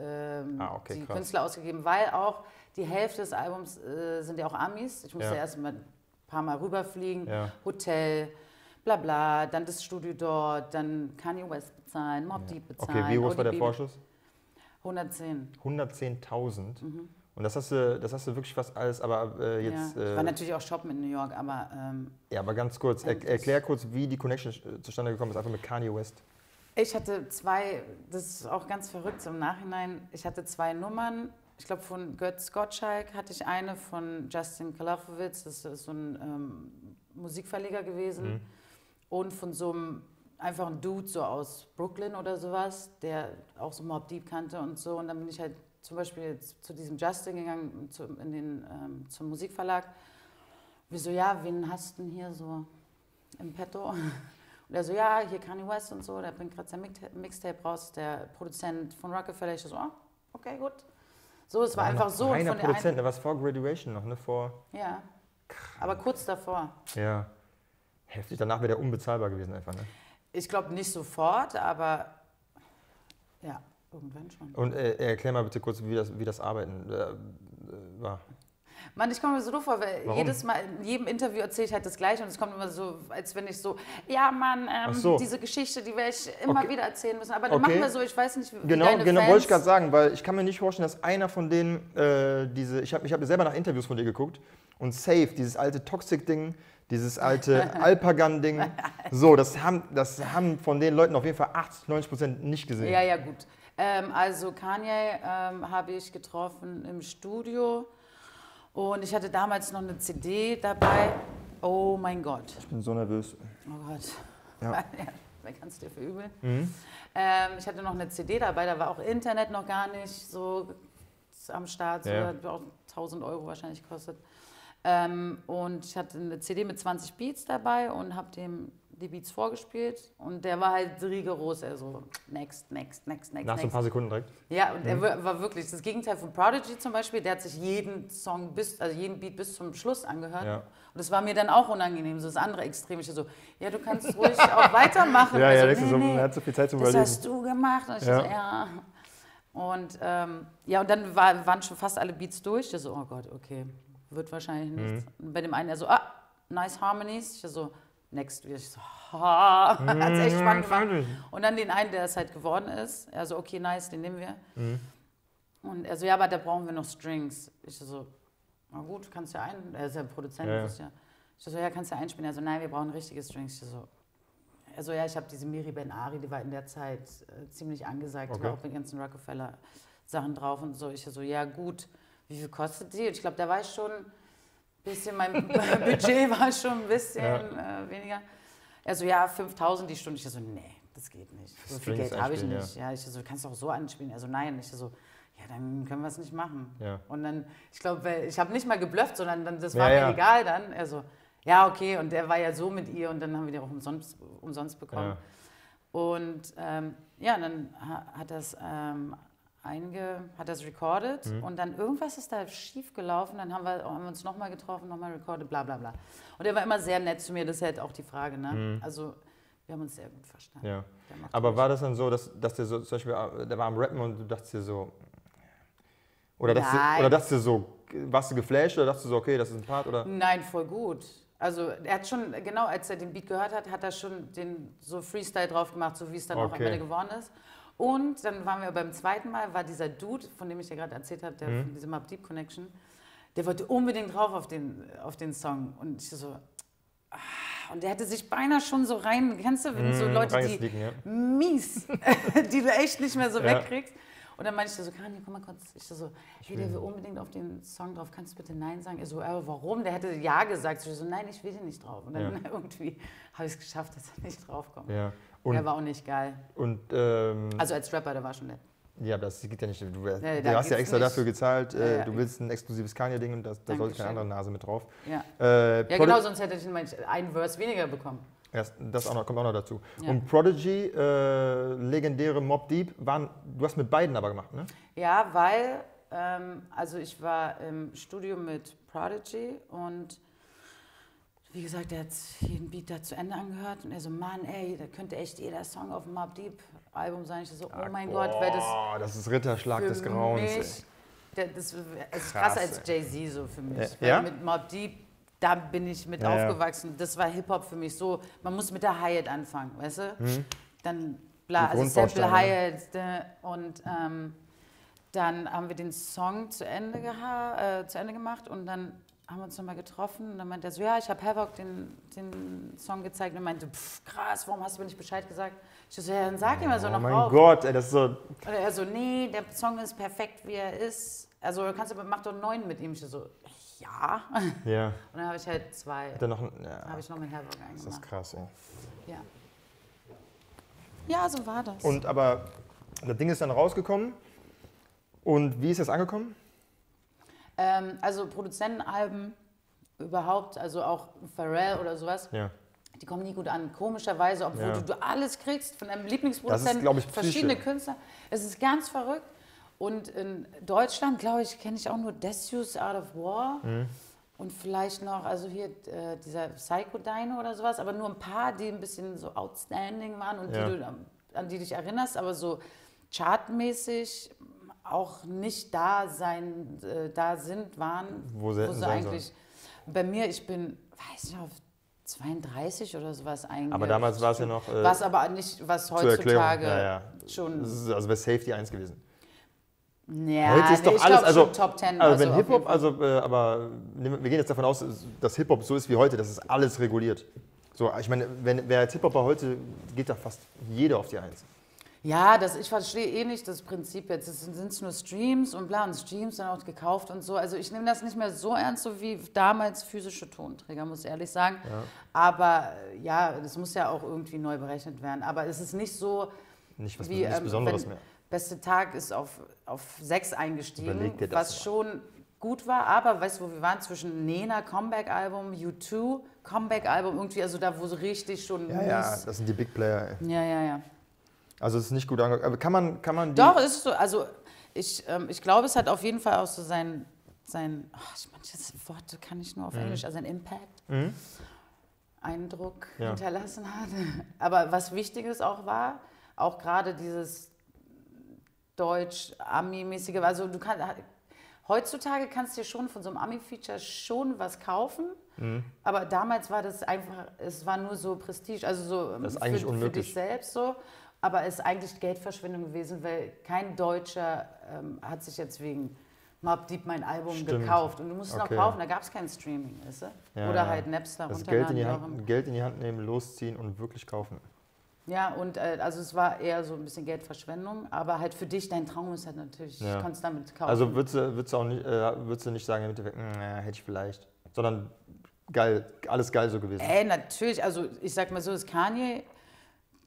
S2: die Künstler ausgegeben, weil auch die Hälfte des Albums sind ja auch Amis. Ich musste erst mal ein paar Mal rüberfliegen, Hotel, bla bla, dann das Studio dort, dann Kanye West bezahlen, Mobb Deep bezahlen.
S3: Okay, wie groß war der Vorschuss?
S2: 110.
S3: 110.000. Und das hast du wirklich fast alles, aber jetzt...
S2: Ja. Ich war natürlich auch shoppen in New York, aber...
S3: ja, aber ganz kurz, erklär kurz, wie die Connection zustande gekommen ist, einfach mit Kanye West.
S2: Ich hatte das ist auch ganz verrückt so im Nachhinein, ich hatte 2 Nummern. Ich glaube, von Götz Gottschalk hatte ich eine, von Justin Kalafowitz, das ist so ein Musikverleger gewesen. Und von so einem einfach ein Dude so aus Brooklyn oder sowas, der auch so Mobb Deep kannte und so. Und dann bin ich halt zum Beispiel zu diesem Justin gegangen, zum Musikverlag. Wir so, ja, wen hast du denn hier so im Petto? Und er so, ja, hier Kanye West und so, der bringt gerade sein Mixtape raus, der Produzent von Rockefeller. Ich so, okay, gut. So, es war einfach so.
S3: Einer Produzent, der war vor Graduation noch, ne?
S2: Ja, aber kurz davor.
S3: Ja, heftig. Danach wäre der unbezahlbar gewesen einfach, ne?
S2: Ich glaube nicht sofort, aber ja, irgendwann schon.
S3: Und erklär mal bitte kurz, wie das Arbeiten war.
S2: Mann, ich komme mir so doof vor, weil jedes Mal, in jedem Interview erzähle ich halt das Gleiche und es kommt immer so, als wenn ich so, ja Mann, diese Geschichte, die werde ich immer wieder erzählen müssen. Aber dann machen wir so, ich weiß nicht, wie deine Fans...
S3: Genau, wollte ich gerade sagen, weil ich kann mir nicht vorstellen, dass einer von denen ich habe selber nach Interviews von dir geguckt und safe, dieses alte Toxic-Ding, dieses alte Alpagan-Ding, so, das haben von den Leuten auf jeden Fall 80-90% nicht gesehen.
S2: Ja, gut. Also Kanye habe ich getroffen im Studio und ich hatte damals noch eine CD dabei. Oh mein Gott.
S3: Ich bin so nervös.
S2: Oh Gott.
S3: Ja.
S2: Wer kann es dir verübeln? Ich hatte noch eine CD dabei, da war auch Internet noch gar nicht so am Start, so hat auch 1.000 € wahrscheinlich gekostet. Und ich hatte eine CD mit 20 Beats dabei und habe dem die Beats vorgespielt und der war halt rigoros, so next.
S3: Nach so ein paar Sekunden direkt?
S2: Ja, und er war wirklich das Gegenteil von Prodigy zum Beispiel, der hat sich jeden Beat bis zum Schluss angehört. Ja. Und das war mir dann auch unangenehm, so das andere Extrem. Ich so, ja, du kannst ruhig auch weitermachen.
S3: Ja, also, er hat so viel Zeit zum Überlegen.
S2: Das hast du gemacht. Und ich so, ja. Und und dann waren schon fast alle Beats durch. Ich so, oh Gott, okay, wird wahrscheinlich nichts. Und bei dem einen, er so, nice Harmonies. Ich so, next. Ich so, hat es echt spannend gemacht. Und dann den einen, der es halt geworden ist. Er so, okay, nice, den nehmen wir. Und er so, ja, aber da brauchen wir noch Strings. Ich so, na gut, kannst ja er ist ja ein Produzent. Ja. Ich so, ja, kannst ja einspielen. Er so, nein, wir brauchen richtige Strings. Ich so, also ja, ich habe diese Miri Ben Ari, die war in der Zeit ziemlich angesagt, die war auch mit den ganzen Rockefeller-Sachen drauf und so. Ich so, ja gut, wie viel kostet die? Und ich glaube, da war ich schon ein bisschen, mein Budget war schon ein bisschen weniger. Er so, ja, 5.000 die Stunde. Ich so, nee, das geht nicht. So viel Geld habe ich nicht. Ja, ich so, kannst du auch so anspielen. Also nein, ich so, ja, dann können wir es nicht machen. Ja. Und dann, ich glaube, ich habe nicht mal geblufft, sondern dann, das war mir egal dann. Er so, ja, okay, und der war ja so mit ihr und dann haben wir die auch umsonst bekommen. Ja. Und dann hat das recorded und dann irgendwas ist da schief gelaufen, dann haben wir uns nochmal getroffen, nochmal recorded, bla bla bla. Und er war immer sehr nett zu mir, das ist halt auch die Frage, ne? Also wir haben uns sehr gut verstanden.
S3: Ja. Aber war das dann so, dass der so, zum Beispiel, der war am Rappen und du dachtest dir so, oder dachtest du so, warst du geflasht oder dachtest du so, okay, das ist ein Part, oder?
S2: Nein, voll gut. Also er hat schon, genau als er den Beat gehört hat, hat er schon den so Freestyle drauf gemacht, so wie es dann auch am Ende geworden ist. Und dann waren wir beim zweiten Mal, war dieser Dude, von dem ich dir gerade erzählt habe, der von diesem Mobb Deep Connection, der wollte unbedingt drauf auf den Song. Und ich so, und der hätte sich beinahe schon so rein, kennst du, so Leute, die mies, die du echt nicht mehr so wegkriegst. Und dann meinte ich so, Kanye, komm mal kurz. Ich so, hey, der will unbedingt auf den Song drauf, kannst du bitte Nein sagen? Er so, warum? Der hätte Ja gesagt. Ich so, nein, ich will den nicht drauf. Und dann irgendwie habe ich es geschafft, dass er nicht draufkommt. Ja. Der war auch nicht geil.
S3: Und,
S2: also als Rapper, der war schon nett.
S3: Ja, das geht ja nicht. Du hast ja extra dafür gezahlt, du willst ein exklusives Kanye-Ding und da sollte keine andere Nase mit drauf.
S2: Ja, genau, sonst hätte ich einen Verse weniger bekommen.
S3: Ja, das kommt auch noch dazu. Ja. Und Prodigy, legendäre Mobb Deep, du hast mit beiden aber gemacht, ne?
S2: Ja, weil, also ich war im Studio mit Prodigy und wie gesagt, der hat jeden Beat da zu Ende angehört und er so, Mann, ey, da könnte echt jeder Song auf dem Mobb Deep Album sein. Ich so, oh mein Gott, wäre das...
S3: Das ist Ritterschlag des Grauens.
S2: Das ist krasser als Jay-Z so für mich. Ja? Mit Mobb Deep, da bin ich mit aufgewachsen. Das war Hip-Hop für mich so, man muss mit der Hi-Hat anfangen, weißt du? Dann, also Sample Hi-Hat und dann haben wir den Song zu Ende gemacht und dann haben wir uns nochmal getroffen und dann meinte er so, ja, ich habe Havoc den Song gezeigt und er meinte, krass, warum hast du mir nicht Bescheid gesagt? Ich so, ja, dann sag ihm mal so noch drauf.
S3: Oh mein Gott, ey, das ist so...
S2: Und er so, nee, der Song ist perfekt, wie er ist. Also mach doch 9 mit ihm. Ich so, ja. Und dann habe ich halt 2. Habe ich noch mit Havoc eingemacht.
S3: Das ist krass, ey.
S2: Ja. Ja, so war das.
S3: Und aber das Ding ist dann rausgekommen und wie ist das angekommen?
S2: Also Produzentenalben überhaupt, also auch Pharrell oder sowas, die kommen nie gut an. Komischerweise, obwohl du alles kriegst von einem Lieblingsproduzenten, verschiedene Künstler. Es ist ganz verrückt. Und in Deutschland, glaube ich, kenne ich auch nur Decius Art of War und vielleicht noch, also hier dieser Psycho Dino oder sowas, aber nur ein paar, die ein bisschen so outstanding waren und an die dich erinnerst, aber so chartmäßig auch nicht waren, wo sie eigentlich. Bei mir, ich bin, weiß nicht, auf 32 oder sowas eigentlich.
S3: Aber damals war es ja noch.
S2: Was aber nicht, was heutzutage schon.
S3: Das ist, also wäre safe die 1 gewesen.
S2: Ja,
S3: heute ist doch alles, also
S2: Top 10.
S3: Also wenn Hip-Hop, aber wir gehen jetzt davon aus, dass Hip-Hop so ist wie heute, das ist alles reguliert. So, ich meine, wer als Hip-Hopper heute, geht da fast jeder auf die 1.
S2: Ja, ich verstehe nicht das Prinzip jetzt. Es sind nur Streams und bla, und Streams dann auch gekauft und so. Also ich nehme das nicht mehr so ernst, so wie damals physische Tonträger, muss ich ehrlich sagen. Ja. Aber ja, das muss ja auch irgendwie neu berechnet werden. Aber es ist nicht so,
S3: nichts Besonderes mehr.
S2: Beste Tag ist auf 6 eingestiegen, was schon gut war. Aber weißt du, wo wir waren? Zwischen Nena, Comeback-Album, U2, Comeback-Album, irgendwie, also da, wo so richtig schon...
S3: Ja, das sind die Big Player, ey.
S2: Ja.
S3: Also es ist nicht gut angekommen. Aber kann man die...
S2: Doch, ist so. Also ich glaube, es hat auf jeden Fall auch so manche Worte kann ich nur auf Englisch, also ein Impact, Eindruck hinterlassen hat. Aber was Wichtiges auch war, auch gerade dieses Deutsch-Ami-mäßige, also heutzutage kannst du dir schon von so einem Ami-Feature schon was kaufen, aber damals war das einfach, es war nur so Prestige, also so
S3: das ist eigentlich
S2: für dich selbst so. Aber es ist eigentlich Geldverschwendung gewesen, weil kein Deutscher hat sich jetzt wegen Mobb Deep mein Album gekauft. Und du musst es noch kaufen, da gab es kein Streaming, weißt du?
S3: Ja,
S2: oder halt Napster
S3: runterladen. Geld in die Hand nehmen, losziehen und wirklich kaufen.
S2: Ja, und also es war eher so ein bisschen Geldverschwendung, aber halt für dich, dein Traum ist halt natürlich, ich konnte es damit kaufen.
S3: Also würdest du nicht sagen, im Endeffekt, hätte ich vielleicht, sondern geil, alles geil so gewesen?
S2: Natürlich, also ich sag mal so, ist Kanye...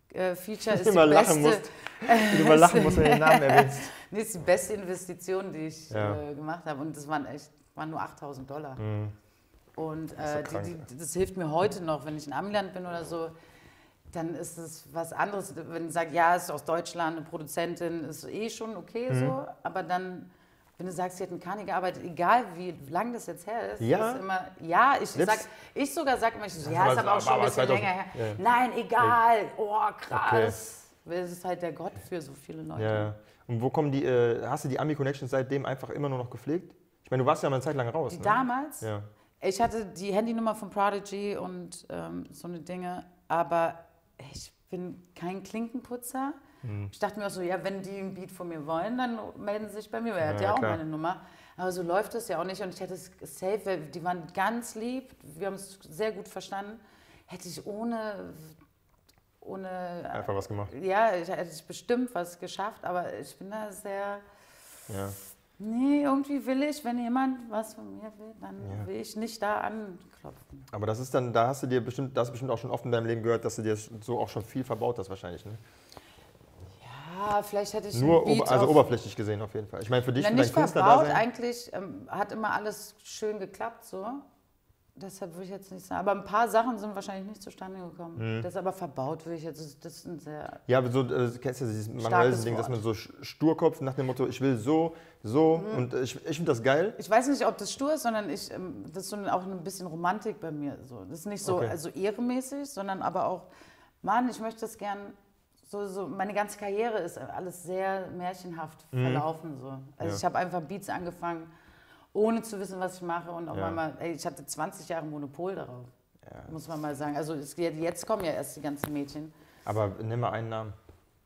S2: Feature ist
S3: die beste... Du immer lachen musst, wenn du den Namen erwähnst.
S2: Nee, ist die beste Investition, die ich gemacht habe. Und das waren nur $8.000. Und das hilft mir heute noch, wenn ich in Amiland bin oder so. Dann ist es was anderes, wenn ich sage, ja, ist aus Deutschland, eine Produzentin, ist schon okay so. Aber dann, wenn du sagst, sie hat in Cannes gearbeitet, egal wie lang das jetzt her ist, ist immer, ich sogar sage immer, ist aber auch schon ein bisschen länger her. Ja. Nein, egal, krass. Okay. Das ist halt der Gott für so viele Leute.
S3: Ja. Und wo kommen hast du die Ami-Connections seitdem einfach immer nur noch gepflegt? Ich meine, du warst ja mal eine Zeit lang raus.
S2: Damals?
S3: Ja.
S2: Ich hatte die Handynummer von Prodigy und so eine Dinge, aber ich bin kein Klinkenputzer. Ich dachte mir auch so, ja, wenn die ein Beat von mir wollen, dann melden sie sich bei mir, weil er hat ja auch meine Nummer. Aber so läuft das ja auch nicht und ich hätte es safe, weil die waren ganz lieb, wir haben es sehr gut verstanden, hätte ich ohne
S3: einfach was gemacht.
S2: Ja, hätte ich bestimmt was geschafft, aber ich bin da sehr... Ja. Nee, irgendwie will ich, wenn jemand was von mir will, dann will ich nicht da anklopfen.
S3: Aber das ist dann, da hast du bestimmt auch schon oft in deinem Leben gehört, dass du dir so auch schon viel verbaut hast wahrscheinlich, ne?
S2: Ja, vielleicht hätte ich
S3: nur oberflächlich gesehen auf jeden Fall. Ich meine, für dich, für dein Künstlerdasein...
S2: Eigentlich hat immer alles schön geklappt so. Deshalb würde ich jetzt nicht sagen. Aber ein paar Sachen sind wahrscheinlich nicht zustande gekommen. Das aber verbaut würde ich jetzt. Das ist ein sehr.
S3: Ja, aber so, kennst du dieses manuelle Ding, dass man so Sturkopf nach dem Motto, ich will so. Und ich finde das geil.
S2: Ich weiß nicht, ob das stur ist, sondern das ist so auch ein bisschen Romantik bei mir. So. Das ist nicht so ehremäßig, sondern aber auch, Mann, ich möchte das gern. So, meine ganze Karriere ist alles sehr märchenhaft verlaufen. So. Also ich habe einfach Beats angefangen, ohne zu wissen, was ich mache und auf einmal, ich hatte 20 Jahre Monopol darauf, muss man mal sagen. Also jetzt kommen ja erst die ganzen Mädchen.
S3: Aber nimm mal einen Namen.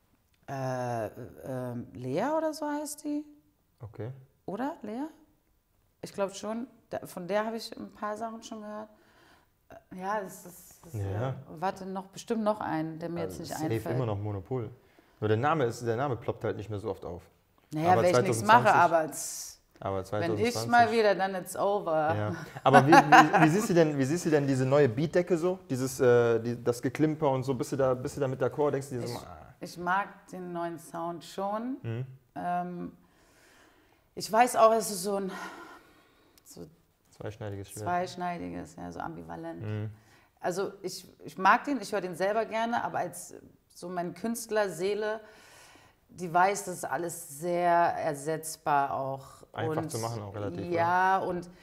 S2: Lea oder so heißt die.
S3: Okay.
S2: Oder, Lea? Ich glaube schon, von der habe ich ein paar Sachen schon gehört. Ja, warte, bestimmt noch einen, der mir jetzt nicht einfällt.
S3: Safe immer noch Monopol. Nur der Name ploppt halt nicht mehr so oft auf.
S2: Naja, wenn ich nichts mache, aber... Wenn ich mal wieder, dann it's over.
S3: Ja. Aber wie siehst du denn diese neue Beatdecke so? Das Geklimper und so, bist du da mit d'accord? Denkst du dir so,
S2: ich mag den neuen Sound schon. Ich weiß auch, es ist so ein
S3: zweischneidiges Schwert.
S2: Zweischneidiges, ja, so ambivalent. Also ich mag den, ich höre den selber gerne, aber als so meine Künstlerseele, die weiß, das ist alles sehr ersetzbar auch.
S3: Einfach zu machen auch relativ.
S2: Ja, oder? Und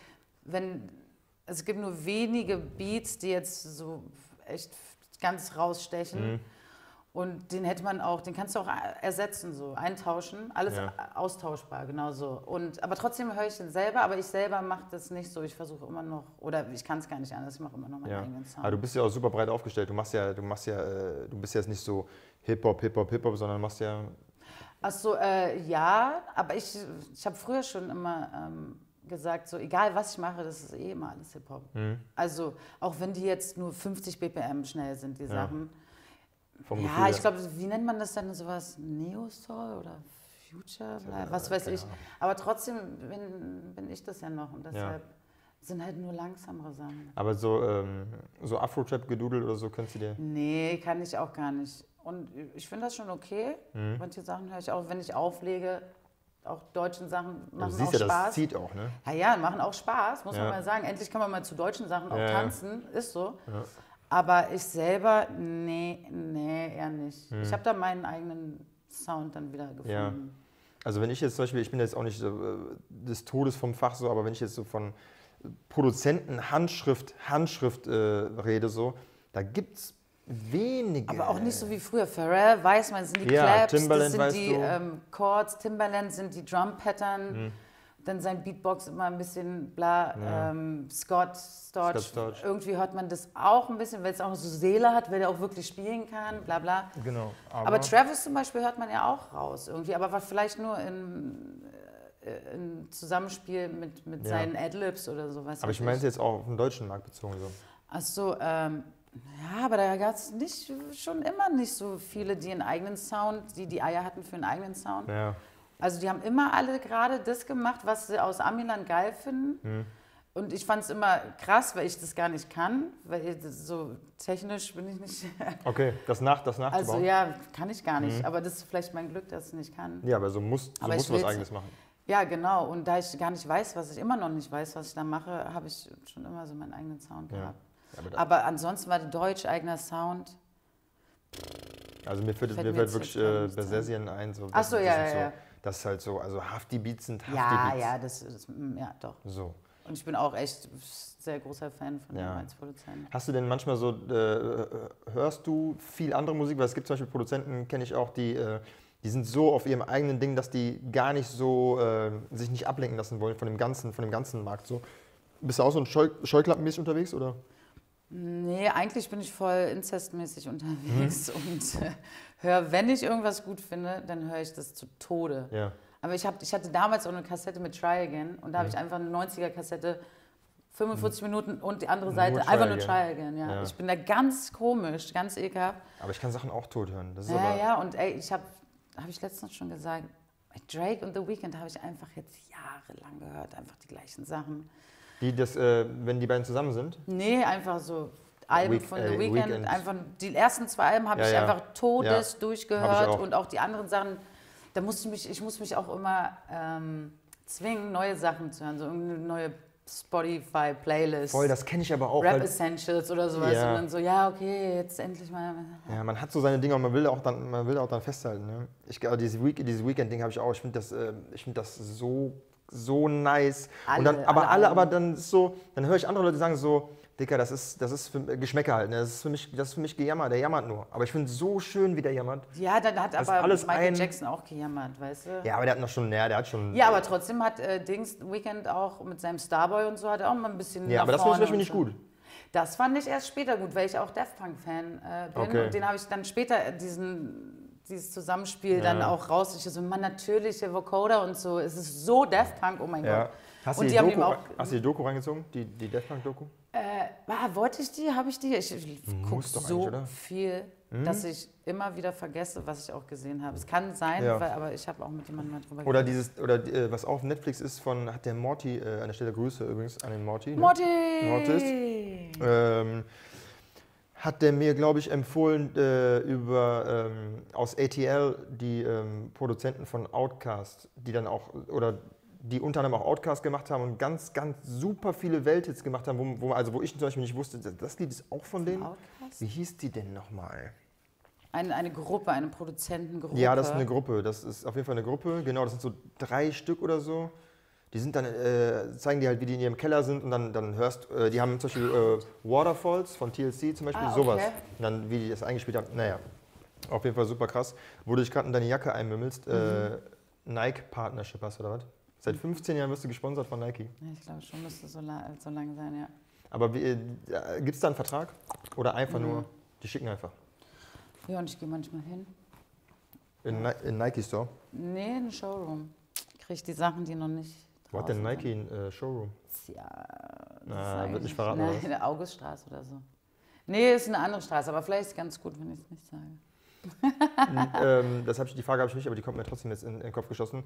S2: es gibt nur wenige Beats, die jetzt so echt ganz rausstechen. Und den kannst du auch ersetzen, so eintauschen, alles austauschbar, genau so. Aber trotzdem höre ich den selber, aber ich selber mache das nicht so. Ich versuche immer noch, oder ich kann es gar nicht anders, ich mache immer noch meinen eigenen Sound.
S3: Aber du bist ja auch super breit aufgestellt. Du bist jetzt nicht so Hip-Hop, sondern machst ja...
S2: Ach so, ja, aber ich habe früher schon immer gesagt, so egal was ich mache, das ist immer alles Hip-Hop. Also auch wenn die jetzt nur 50 BPM schnell sind, die Sachen. Ja, ich glaube, wie nennt man das dann, sowas? Neo-Soul oder Future? Was weiß ich. Aber trotzdem bin ich das ja noch und deshalb sind halt nur langsamere Sachen.
S3: Aber so Afro-Trap-Gedudel oder so könntest du dir...
S2: Nee, kann ich auch gar nicht. Und ich finde das schon okay. Manche Sachen höre ich auch, wenn ich auflege, auch deutschen Sachen machen auch Spaß.
S3: Das zieht auch, ne?
S2: Ja, machen auch Spaß, muss man mal sagen. Endlich kann man mal zu deutschen Sachen auch tanzen, ist so. Ja. Aber ich selber, nee, eher nicht. Ich habe da meinen eigenen Sound dann wieder gefunden.
S3: Ja. Also wenn ich jetzt zum Beispiel, ich bin jetzt auch nicht des Todes vom Fach so, aber wenn ich jetzt so von Produzenten Handschrift rede so, da gibt's wenige.
S2: Aber auch nicht so wie früher. Pharrell weiß man, sind die Claps, Timbaland, das sind die Chords, Timbaland sind die Drum-Pattern. Dann sein Beatbox immer ein bisschen bla, Scott Storch. Irgendwie hört man das auch ein bisschen, weil es auch so Seele hat, weil er auch wirklich spielen kann, bla bla.
S3: Genau.
S2: Aber Travis zum Beispiel hört man ja auch raus irgendwie, aber war vielleicht nur in Zusammenspiel mit seinen Adlibs oder sowas.
S3: Aber ich meinte jetzt auch auf den deutschen Markt bezogen. So.
S2: Ach so, ja, aber da gab es schon immer nicht so viele, die einen eigenen Sound, die Eier hatten für einen eigenen Sound. Ja. Also die haben immer alle gerade das gemacht, was sie aus Amiland geil finden. Und ich fand es immer krass, weil ich das gar nicht kann, weil so technisch bin ich nicht.
S3: Okay, das nachzubauen?
S2: Also ja, kann ich gar nicht, aber das ist vielleicht mein Glück, dass ich es nicht kann.
S3: Ja, aber so musst du was Eigenes machen.
S2: Ja, genau. Und da ich gar nicht weiß, immer noch nicht weiß, was ich da mache, habe ich schon immer so meinen eigenen Sound gehabt. Ja, aber ansonsten war Deutsch eigener Sound.
S3: Also mir fällt wirklich Bersesien ein. So,
S2: ach so, ja.
S3: Das ist halt so, also Hafti-Beats sind
S2: Hafti-Beats. Ja, ja, doch.
S3: So.
S2: Und ich bin auch echt sehr großer Fan von dem als Produzent.
S3: Hast du denn manchmal so, hörst du viel andere Musik? Weil es gibt zum Beispiel Produzenten, kenne ich auch, die sind so auf ihrem eigenen Ding, dass die gar nicht so sich nicht ablenken lassen wollen von dem ganzen Markt. So. Bist du auch so ein scheuklappenmäßig unterwegs, oder?
S2: Nee, eigentlich bin ich voll inzestmäßig unterwegs und höre, wenn ich irgendwas gut finde, dann höre ich das zu Tode.
S3: Ja.
S2: Aber ich hatte damals auch eine Kassette mit Try Again und da habe ich einfach eine 90er-Kassette, 45 Minuten und die andere Seite einfach nur Try Again. Ja. Ich bin da ganz komisch, ganz ekelhaft.
S3: Aber ich kann Sachen auch tot hören. Das ist
S2: und ey, habe ich letztens schon gesagt, Drake und The Weeknd habe ich einfach jetzt jahrelang gehört, einfach die gleichen Sachen.
S3: Wenn die beiden zusammen sind?
S2: Nee, einfach so Alben von The Weeknd. Einfach die ersten 2 Alben habe ich einfach durchgehört und auch die anderen Sachen. Da muss ich muss mich auch immer zwingen, neue Sachen zu hören, so irgendeine neue Spotify-Playlist.
S3: Voll, das kenne ich aber auch.
S2: Rap Essentials oder sowas. Ja. Und dann so, okay, jetzt endlich mal.
S3: Ja, man hat so seine Dinge und man will auch dann festhalten. Ne? Dieses Weekend-Ding habe ich auch. Ich finde das so nice. Aber dann ist so, dann höre ich andere Leute sagen so, Dicker, das ist für Geschmäcker halt. Ne? Das ist für mich Gejammer, der jammert nur. Aber ich finde es so schön, wie der jammert.
S2: Ja, dann hat aber Michael Jackson auch gejammert, weißt du?
S3: Ja, aber der hat schon.
S2: Ja, aber trotzdem hat Weeknd auch mit seinem Starboy und so hat er auch mal ein bisschen.
S3: Ja, aber das finde ich zum Beispiel nicht gut.
S2: Das fand ich erst später gut, weil ich auch Daft Punk-Fan bin. Okay. Und den habe ich dann später dieses Zusammenspiel dann auch raus. Ich so, man, natürliche Vocoder und so. Es ist so Daft Punk, oh mein Gott.
S3: Hast du die Doku reingezogen? Die Daft Punk-Doku?
S2: Wollte ich die? Habe ich die? Ich gucke so viel, dass ich immer wieder vergesse, was ich auch gesehen habe. Es kann sein, aber ich habe auch mit jemandem mal drüber
S3: geredet. Was auch auf Netflix ist, hat der Morty, an der Stelle Grüße übrigens an den Morty.
S2: Morty!
S3: Hat der mir, glaube ich, empfohlen aus ATL, die Produzenten von Outkast, die dann auch, oder die unter anderem auch Outkast gemacht haben und ganz, ganz super viele Welthits gemacht haben, wo ich zum Beispiel nicht wusste, das Lied ist auch von denen. Outkast? Wie hieß die denn nochmal?
S2: Eine Gruppe, eine Produzentengruppe?
S3: Ja, das ist eine Gruppe. Das ist auf jeden Fall eine Gruppe. Genau, das sind so 3 Stück oder so. Die sind dann, zeigen die halt, wie die in ihrem Keller sind und dann hörst, die haben zum Beispiel Waterfalls von TLC zum Beispiel, sowas. Und dann, wie die das eingespielt haben, naja, auf jeden Fall super krass. Wo du dich gerade in deine Jacke einmümmelst, Nike-Partnership hast du oder was? Seit 15 Jahren wirst du gesponsert von Nike.
S2: Ja, ich glaube schon, müsste so lange sein, ja.
S3: Aber gibt es da einen Vertrag? Oder einfach nur, die schicken einfach?
S2: Ja, und ich gehe manchmal hin.
S3: In Nike Store?
S2: Nee, in den Showroom. Kriege ich die Sachen, die noch nicht.
S3: Wo hat denn Nike ein Showroom?
S2: Ja,
S3: wird nicht verraten.
S2: In der Auguststraße oder so. Nee, ist eine andere Straße, aber vielleicht ist es ganz gut, wenn ich es nicht sage.
S3: Die Frage habe ich nicht, aber die kommt mir trotzdem jetzt in den Kopf geschossen.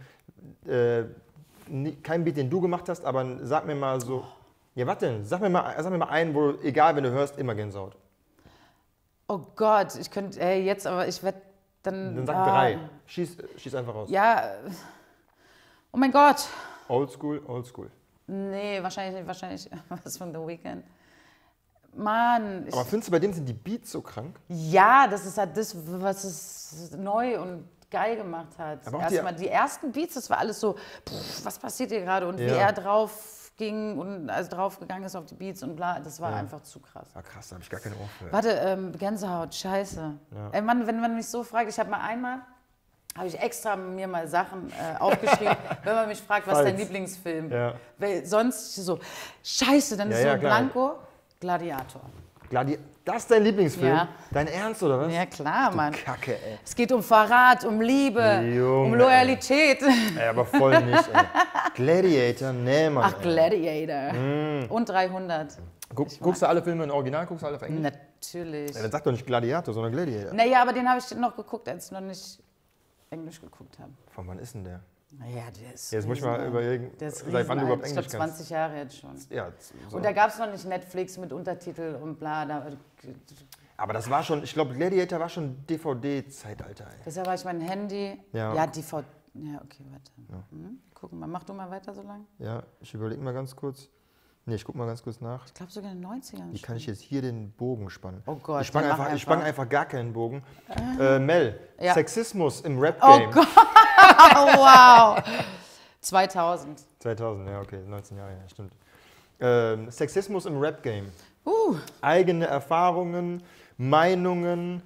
S3: Kein Beat, den du gemacht hast, aber sag mir mal so. Ja, was denn? Sag mir mal einen, wo, egal, wenn du hörst, immer Gänsehaut.
S2: Oh Gott, ich könnte jetzt, aber ich werde dann.
S3: Dann sag 3. Schieß einfach raus.
S2: Ja. Oh mein Gott.
S3: Oldschool.
S2: Nee, wahrscheinlich was von The Weeknd. Mann.
S3: Aber findest du, bei dem sind die Beats so krank?
S2: Ja, das ist halt das, was es neu und geil gemacht hat. Erstmal die ersten Beats, das war alles so, was passiert hier gerade? Und wie er drauf ging und draufgegangen ist auf die Beats und bla, das war einfach zu krass.
S3: War krass, da habe ich gar keine Ohr für.
S2: Warte, Gänsehaut, scheiße. Ja. Ey Mann, wenn man mich so fragt, ich habe ich extra mir mal Sachen aufgeschrieben, wenn man mich fragt, was ist dein Lieblingsfilm? Ja. Weil sonst so, scheiße, dann ist so Blanco, Gladiator.
S3: Das ist dein Lieblingsfilm? Ja. Dein Ernst, oder was?
S2: Ja, klar, Mann.
S3: Kacke, ey.
S2: Es geht um Verrat, um Liebe, Junge, um Loyalität.
S3: Ey, aber voll nicht, ey. Gladiator, nee, Mann.
S2: Ach, Gladiator. Und 300.
S3: Guckst du alle Filme im Original? Guckst du alle auf Englisch?
S2: Natürlich.
S3: Ja, dann sag doch nicht Gladiator, sondern Gladiator.
S2: Naja, aber den habe ich noch geguckt, als ich noch nicht Englisch geguckt habe.
S3: Von wann ist denn der?
S2: Ja, der ist
S3: jetzt muss ich mal überlegen,
S2: seit wann du überhaupt Englisch kannst. Ich glaube 20 Jahre jetzt schon.
S3: Ja, so.
S2: Und da gab es noch nicht Netflix mit Untertitel und bla.
S3: Aber das war schon, ich glaube, Gladiator war schon DVD-Zeitalter.
S2: Deshalb war ich mein Handy. Ja, DVD. Ja, okay, warte. Ja. Guck mal, mach du mal weiter so lange.
S3: Ja, ich überlege mal ganz kurz. Nee, ich guck mal ganz kurz nach.
S2: Ich glaube sogar in den 90ern.
S3: Wie kann ich jetzt hier den Bogen spannen?
S2: Oh Gott,
S3: ich spann einfach gar keinen Bogen. Mel, Sexismus im Rap-Game.
S2: Oh Gott, wow. 2000.
S3: 2000, ja, okay, 19 Jahre, ja, stimmt. Sexismus im Rap-Game. Eigene Erfahrungen, Meinungen,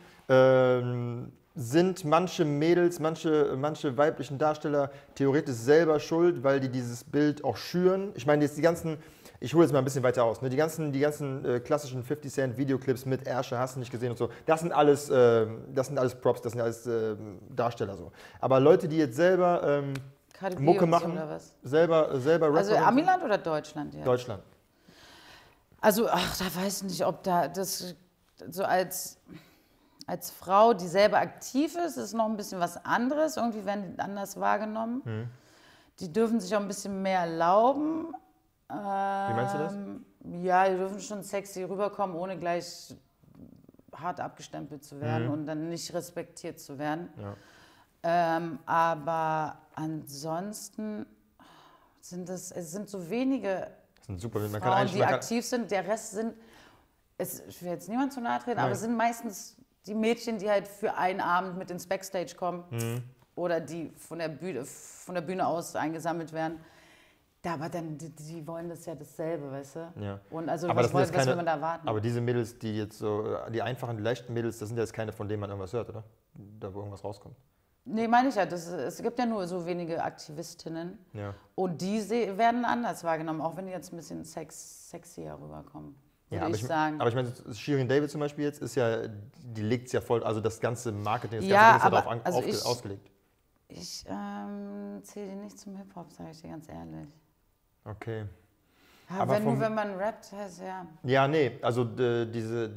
S3: sind manche Mädels, manche weiblichen Darsteller theoretisch selber schuld, weil die dieses Bild auch schüren. Ich meine, jetzt die ganzen, ich hole jetzt mal ein bisschen weiter aus, ne? Die ganzen klassischen 50 Cent Videoclips mit Ärsche, hast du nicht gesehen und so, das sind alles Props, das sind alles Darsteller so. Aber Leute, die jetzt selber Mucke machen, oder was? selber Rapper.
S2: Also Amiland oder Deutschland? Ja.
S3: Deutschland.
S2: Also, da weiß ich nicht, ob da das so als Frau, die selber aktiv ist noch ein bisschen was anderes. Irgendwie werden die anders wahrgenommen. Die dürfen sich auch ein bisschen mehr erlauben.
S3: Wie meinst du das?
S2: Ja, die dürfen schon sexy rüberkommen, ohne gleich hart abgestempelt zu werden und dann nicht respektiert zu werden. Ja. Aber ansonsten sind es sind so wenige Frauen, die aktiv sind. Der Rest sind, ich will jetzt niemand zu nahe treten, aber es sind meistens die Mädchen, die halt für einen Abend mit ins Backstage kommen oder die von der Bühne aus eingesammelt werden. Aber dann, die wollen das ja dasselbe, weißt du? Ja. Und also was will man da erwarten?
S3: Aber diese Mädels, die jetzt so, die einfachen, die leichten Mädels, das sind ja jetzt keine, von denen man irgendwas hört, oder? Da wo irgendwas rauskommt.
S2: Nee, meine ich ja. Es gibt ja nur so wenige Aktivistinnen. Ja. Und die werden anders wahrgenommen, auch wenn die jetzt ein bisschen sexier rüberkommen.
S3: Ja, aber ich meine, Shirin David zum Beispiel jetzt ist ja, die legt es ja voll, also das ganze Marketing, das ganze Ding ist ja darauf ausgelegt.
S2: Ich zähle die nicht zum Hip-Hop, sage ich dir ganz ehrlich.
S3: Okay.
S2: Ja, aber wenn man rappt, heißt ja.
S3: Ja, nee, also diese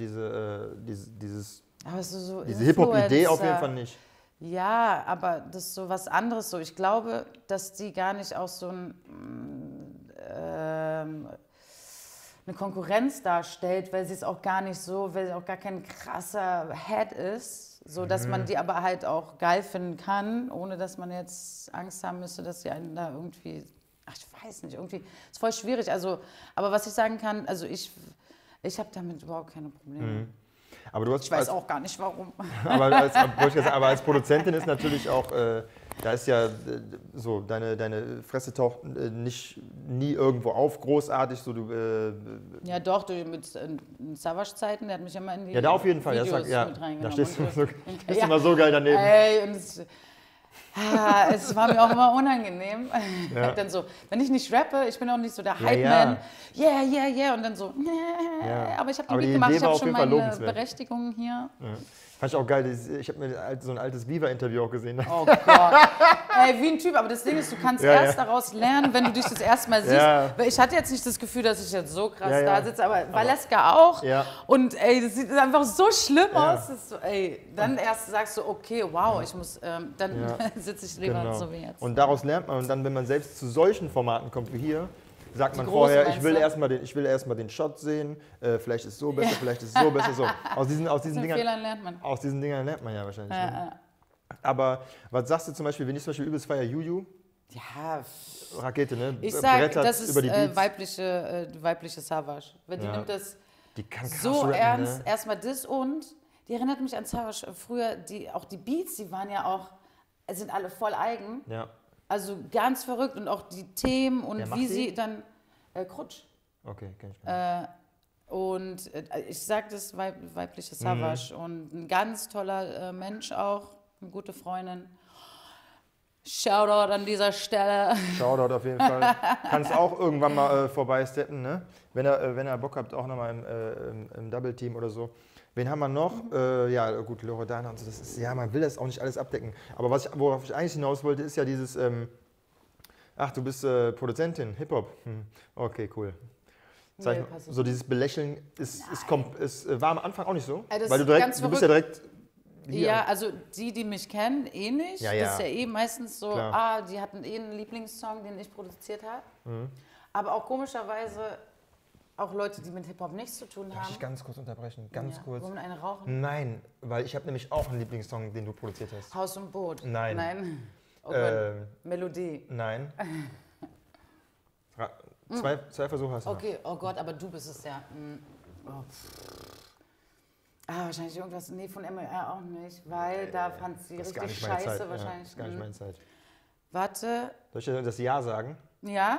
S2: diese
S3: Hip-Hop-Idee auf jeden Fall nicht.
S2: Ja, aber das ist so was anderes so. Ich glaube, dass die gar nicht auch so eine Konkurrenz darstellt, weil sie es auch gar nicht so, weil sie auch gar kein krasser Head ist, so dass man die aber halt auch geil finden kann, ohne dass man jetzt Angst haben müsste, dass sie einen da irgendwie, ich weiß nicht, irgendwie ist voll schwierig. Also, aber was ich sagen kann, also ich habe damit überhaupt keine Probleme.
S3: Aber ich
S2: weiß auch gar nicht, warum.
S3: Aber als Produzentin ist natürlich auch, da ist ja so, deine Fresse taucht nie irgendwo auf, großartig. So,
S2: ja doch, mit Savage-Zeiten, der hat mich immer in die
S3: da auf jeden Fall.
S2: Videos mit reingenommen.
S3: Da stehst du immer so geil daneben.
S2: Ey, und es war mir auch immer unangenehm. Ja. Dann so, wenn ich nicht rappe, ich bin auch nicht so der Hype-Man, yeah, und dann so, aber ich habe den Beat gemacht, ich habe schon meine Berechtigung hier. Ja.
S3: Fand ich auch geil, ich habe mir so ein altes Viva-Interview auch gesehen.
S2: Oh Gott, ey, wie ein Typ, aber das Ding ist, du kannst erst daraus lernen, wenn du dich das erste Mal siehst. Ja. Weil ich hatte jetzt nicht das Gefühl, dass ich jetzt so krass da sitze, aber Valeska auch. Ja. Und ey, das sieht einfach so schlimm aus. Das so, ey, dann erst sagst du, okay, wow, ich muss, dann sitze ich lieber so wie jetzt.
S3: Und daraus lernt man, und dann, wenn man selbst zu solchen Formaten kommt wie hier, sagt man vorher, ich will erstmal den Shot sehen, vielleicht ist es so besser, vielleicht ist es so besser, so. Aus diesen Dingern
S2: lernt man.
S3: Aus diesen Dingern lernt man ja wahrscheinlich. Ne? Aber was sagst du zum Beispiel, wenn ich zum Beispiel übelst feier Juju?
S2: Ja.
S3: Rakete, ne?
S2: Ich sage, das ist weibliche Savage. Weil die nimmt das so rappen, ernst. Ne? Erstmal das und die erinnert mich an Savage früher, auch die Beats, die waren ja auch, sind alle voll eigen. Ja. Also ganz verrückt und auch die Themen und wie sie dann Krutsch.
S3: Okay, kenn ich gar nicht.
S2: Und ich sage das weibliche Savage und ein ganz toller Mensch auch, eine gute Freundin. Shoutout an dieser Stelle.
S3: Shoutout auf jeden Fall. Kannst auch irgendwann mal vorbeisteppen, ne? Wenn ihr Bock habt, auch nochmal im Double-Team oder so. Wen haben wir noch? Ja, gut, Loredana und so. Das ist, ja, man will das auch nicht alles abdecken. Aber worauf ich eigentlich hinaus wollte, ist ja dieses, du bist Produzentin, Hip-Hop. Okay, cool. Nee, so dieses Belächeln war am Anfang auch nicht so.
S2: Weil du bist ja direkt
S3: hier.
S2: Ja, also die mich kennen, eh nicht.
S3: Ja, ja.
S2: Das ist ja eh meistens so,
S3: Klar.
S2: die hatten eh einen Lieblingssong, den ich produziert habe. Aber auch komischerweise auch Leute, die mit Hip-Hop nichts zu tun
S3: Darf
S2: haben.
S3: ich ganz kurz unterbrechen? Ganz kurz.
S2: Wollen wir eine rauchen?
S3: Nein, weil ich habe nämlich auch einen Lieblingssong, den du produziert hast.
S2: Haus und Boot?
S3: Nein.
S2: Nein. Oh Gott. Melodie?
S3: Nein. Zwei Versuche hast du
S2: Okay, oh Gott, aber du bist es ja. Oh. Wahrscheinlich irgendwas, nee, von MLR auch nicht, weil da fand sie
S3: Das ist
S2: richtig
S3: gar nicht meine
S2: scheiße
S3: Zeit.
S2: wahrscheinlich.
S3: Ja, das ist gar nicht meine Zeit.
S2: Warte,
S3: Soll ich dir das Jahr sagen?
S2: ja?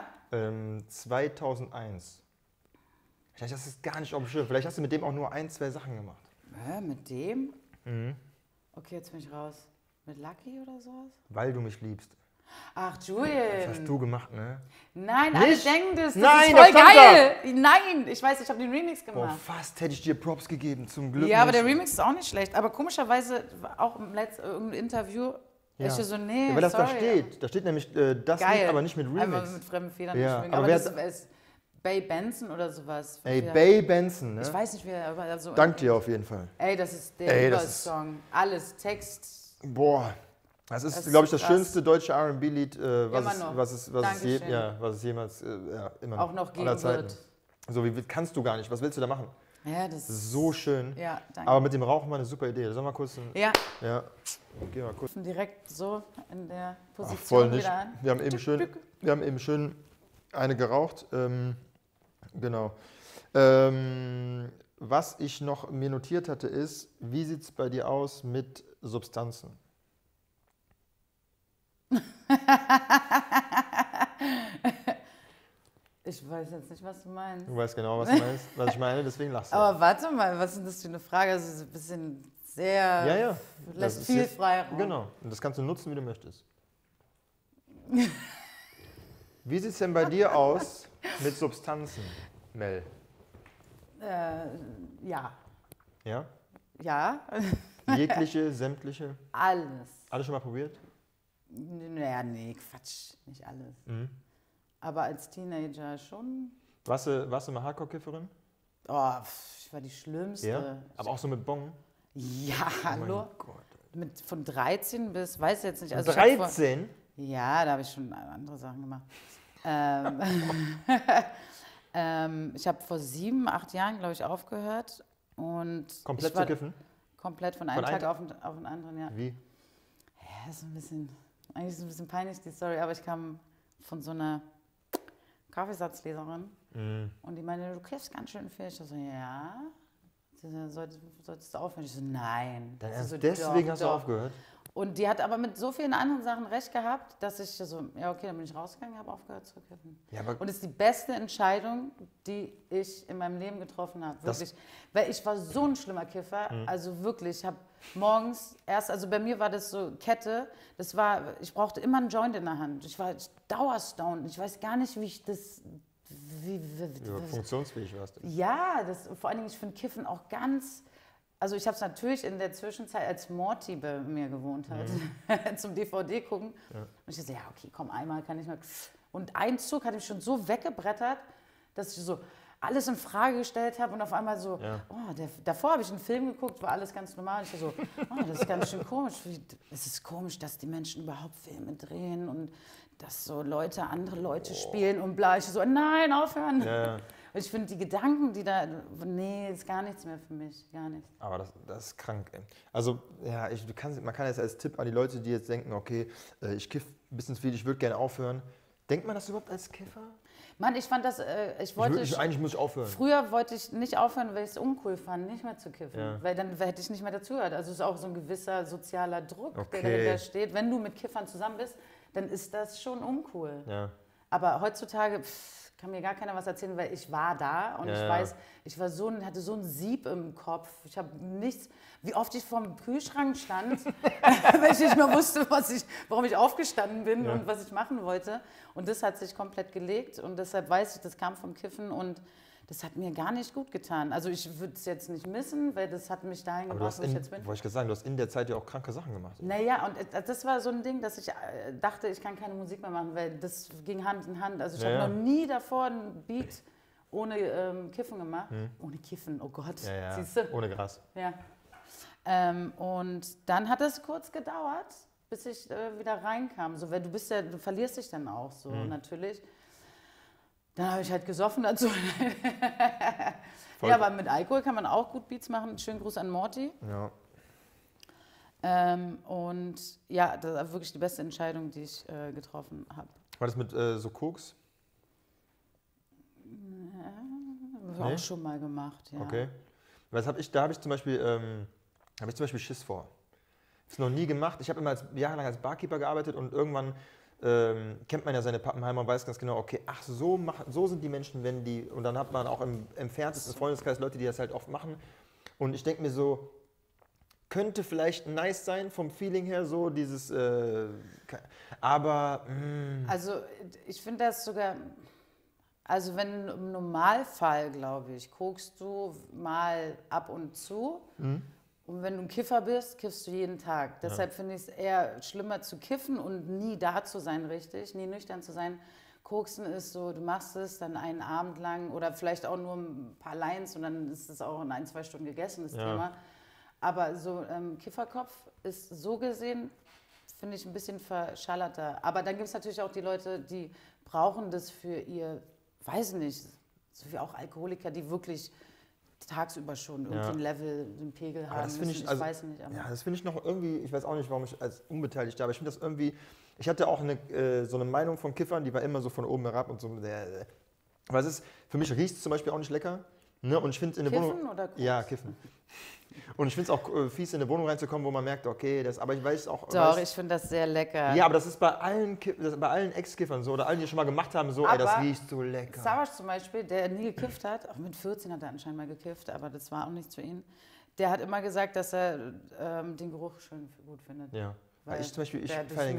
S3: 2001. Vielleicht hast du es gar nicht auf dem Schirm. Vielleicht hast du mit dem auch nur 1, 2 Sachen gemacht.
S2: Mit dem?
S3: Mhm.
S2: Okay, jetzt bin ich raus. Mit Lucky oder sowas?
S3: Weil du mich liebst.
S2: Ach,
S3: Das
S2: Julian.
S3: hast du gemacht, ne?
S2: Nein, alle
S3: Nicht?
S2: denken das. Das
S3: Nein,
S2: ist voll
S3: das stand
S2: geil. Nein, ich weiß, ich habe den Remix
S3: Boah,
S2: gemacht.
S3: fast hätte ich dir Props gegeben, zum Glück
S2: Ja, aber
S3: nicht.
S2: der Remix ist auch nicht schlecht. Aber komischerweise, auch im letzten irgendeinem Interview,
S3: Ja.
S2: ich so, nee,
S3: Ja, weil das
S2: sorry.
S3: da steht. Da steht nämlich das
S2: Geil.
S3: Lied, aber nicht mit Remix.
S2: Einfach mit fremden Federn
S3: Ja,
S2: schwingen.
S3: aber
S2: Aber
S3: wer
S2: das
S3: hat-
S2: ist Bay Benson oder sowas.
S3: Ey,
S2: Ja.
S3: Bay Benson, ne?
S2: Ich weiß nicht, wer, aber also.
S3: Dank dir auf jeden Fall.
S2: Ey, das ist der
S3: Ey, das ist-
S2: Übersong. Alles, Text.
S3: Boah, das ist,
S2: Das ist
S3: glaube ich, das
S2: krass.
S3: schönste deutsche R&B-Lied,
S2: Immer noch.
S3: was es
S2: Dankeschön.
S3: jemals immer
S2: Auch noch geben
S3: aller Zeiten.
S2: wird.
S3: So wie kannst du gar nicht. Was willst du da machen?
S2: Ja, das
S3: Das ist so schön.
S2: Ja, danke.
S3: Aber mit dem Rauchen war eine super Idee. Sollen wir mal kurz.
S2: Ja,
S3: Ja. Geh mal kurz.
S2: direkt so in der
S3: Ach,
S2: Position
S3: voll nicht.
S2: wieder an.
S3: Wir haben eben schön eine geraucht. Genau. Was ich noch mir notiert hatte, ist, wie sieht es bei dir aus mit Substanzen?
S2: Ich weiß jetzt nicht, was du meinst.
S3: Du weißt genau, was du meinst, was ich meine, deswegen lachst du.
S2: Aber warte mal, was ist denn das für eine Frage? Das ist ein bisschen sehr.
S3: Ja, ja. Das
S2: Lässt
S3: ist
S2: viel
S3: jetzt-
S2: Freiraum.
S3: Genau. Und das kannst du nutzen, wie du möchtest. Wie sieht es denn bei dir aus mit Substanzen, Mel?
S2: Ja.
S3: Ja?
S2: Ja.
S3: Jegliche, sämtliche?
S2: Alles.
S3: Alles schon mal probiert?
S2: Naja, nee, Quatsch. Nicht alles.
S3: Mhm.
S2: Aber als Teenager schon.
S3: Warst du mal Hardcore-Kifferin?
S2: Oh, ich war die Schlimmste.
S3: Ja? Aber auch so mit Bong?
S2: Ja, hallo.
S3: Mein Gott.
S2: Von 13 bis, weiß ich jetzt nicht. Also ich hab
S3: 13?
S2: Ja, da habe ich schon andere Sachen gemacht. Ich habe vor 7, 8 Jahren, glaube ich, aufgehört. Und
S3: Komplett
S2: ich war
S3: zu kiffen?
S2: komplett von einem
S3: Von
S2: Tag
S3: einem
S2: auf den anderen, ja.
S3: Wie?
S2: Ja, ist eigentlich ist ein bisschen peinlich, die Story, aber ich kam von so einer Kaffeesatzleserin und die meinte, du kiffst ganz schön viel. Ich so, ja. Sie so, solltest du aufhören? Ich so, nein.
S3: Dann
S2: Sie
S3: erst
S2: so,
S3: deswegen
S2: doch,
S3: hast du
S2: doch.
S3: aufgehört?
S2: Und die hat aber mit so vielen anderen Sachen recht gehabt, dass ich so, ja okay, dann bin ich rausgegangen, habe aufgehört zu kiffen.
S3: Ja, aber
S2: Und es ist die beste Entscheidung, die ich in meinem Leben getroffen habe,
S3: Das-
S2: wirklich. Weil ich war so ein schlimmer Kiffer, also wirklich, ich habe morgens erst, also bei mir war das so Kette, ich brauchte immer einen Joint in der Hand. Ich war dauerstoned, ich weiß gar nicht, wie ich das,
S3: funktionsfähig warst du.
S2: ja, vor allen Dingen, ich finde Kiffen auch ganz. Also ich habe es natürlich in der Zwischenzeit, als Morty bei mir gewohnt hat, zum DVD gucken. Ja. Und ich dachte, ja, okay, komm, einmal kann ich mal. Und ein Zug hat mich schon so weggebrettert, dass ich so alles in Frage gestellt habe und auf einmal so, davor habe ich einen Film geguckt, war alles ganz normal. Ich war so, das ist ganz schön komisch. Es ist komisch, dass die Menschen überhaupt Filme drehen und dass so Leute andere Leute spielen und bla. Ich so, nein, aufhören.
S3: Ja.
S2: Und ich finde die Gedanken, die da, nee, ist gar nichts mehr für mich, gar nichts.
S3: Aber das ist krank, ey. Also, ja, man kann jetzt als Tipp an die Leute, die jetzt denken, okay, ich kiff ein bisschen zu viel, ich würde gerne aufhören. Denkt man das überhaupt als Kiffer?
S2: Mann, ich fand das,
S3: Eigentlich muss ich aufhören.
S2: Früher wollte ich nicht aufhören, weil ich es uncool fand, nicht mehr zu kiffen.
S3: Ja.
S2: Weil dann hätte ich nicht mehr dazugehört. Also es ist auch so ein gewisser sozialer Druck,
S3: Okay.
S2: der dahinter steht. Wenn du mit Kiffern zusammen bist, dann ist das schon uncool.
S3: Ja.
S2: Aber heutzutage kann mir gar keiner was erzählen, weil ich war da und
S3: Ja,
S2: ich
S3: ja.
S2: weiß, hatte so ein Sieb im Kopf. Ich habe nichts, wie oft ich vorm Kühlschrank stand, weil ich nicht mehr wusste, warum ich aufgestanden bin und was ich machen wollte. Und das hat sich komplett gelegt und deshalb weiß ich, das kam vom Kiffen und das hat mir gar nicht gut getan. Also ich würde es jetzt nicht missen, weil das hat mich dahin
S3: Aber du
S2: gebracht,
S3: hast
S2: wo ich jetzt bin.
S3: wollte ich gerade sagen, du hast in der Zeit ja auch kranke Sachen gemacht.
S2: Naja, und das war so ein Ding, dass ich dachte, ich kann keine Musik mehr machen, weil das ging Hand in Hand. Also ich habe noch nie davor einen Beat ohne Kiffen gemacht. Ohne Kiffen, oh Gott,
S3: Ja, ja.
S2: siehst du?
S3: Ohne Gras.
S2: Ja. Und dann hat es kurz gedauert, bis ich wieder reinkam. So, weil du verlierst dich dann auch so, natürlich. Dann habe ich halt gesoffen dazu. Ja, aber mit Alkohol kann man auch gut Beats machen. Schönen Gruß an Morty.
S3: Ja.
S2: Und ja, das war wirklich die beste Entscheidung, die ich getroffen habe.
S3: War das mit so Koks?
S2: Ja, auch schon mal gemacht, ja.
S3: Okay. Da habe ich zum Beispiel Schiss vor. Das noch nie gemacht. Ich habe immer jahrelang als Barkeeper gearbeitet und irgendwann kennt man ja seine Pappenheimer und weiß ganz genau, okay, ach, so sind die Menschen, wenn die, und dann hat man auch im entferntesten Freundeskreis Leute, die das halt oft machen. Und ich denke mir so, könnte vielleicht nice sein vom Feeling her, so dieses, aber...
S2: Also ich finde das sogar, also wenn im Normalfall, glaube ich, kokst du mal ab und zu. Und wenn du ein Kiffer bist, kiffst du jeden Tag. Deshalb finde ich es eher schlimmer zu kiffen und nie da zu sein, richtig, nie nüchtern zu sein. Koksen ist so, du machst es dann einen Abend lang oder vielleicht auch nur ein paar Lines und dann ist es auch in 1-2 Stunden gegessen, das Thema. Aber so Kifferkopf ist so gesehen, finde ich, ein bisschen verschallerter. Aber dann gibt es natürlich auch die Leute, die brauchen das für ihr, weiß nicht, so wie auch Alkoholiker, die wirklich tagsüber schon irgendwie ein Level, einen Pegel haben müssen. Ich weiß nicht. Aber
S3: das finde ich noch irgendwie, ich weiß auch nicht, warum ich als Unbeteiligter, aber ich finde das irgendwie, ich hatte auch so eine Meinung von Kiffern, die war immer so von oben herab und so. Aber für mich riecht es zum Beispiel auch nicht lecker. Ne? Und ich finde in der Wohnung.
S2: Oder Koks?
S3: Ja, Kiffen. Und ich finde es auch fies, in eine Wohnung reinzukommen, wo man merkt, okay, aber ich weiß auch...
S2: Doch, ich finde das sehr lecker.
S3: Ja, aber das ist bei allen Ex-Kiffern so, oder allen, die schon mal gemacht haben, so, ey, das riecht so lecker.
S2: Savage zum Beispiel, der nie gekifft hat, auch mit 14 hat er anscheinend mal gekifft, aber das war auch nichts für ihn. Der hat immer gesagt, dass er den Geruch schön gut findet.
S3: Ja, weil ich zum Beispiel,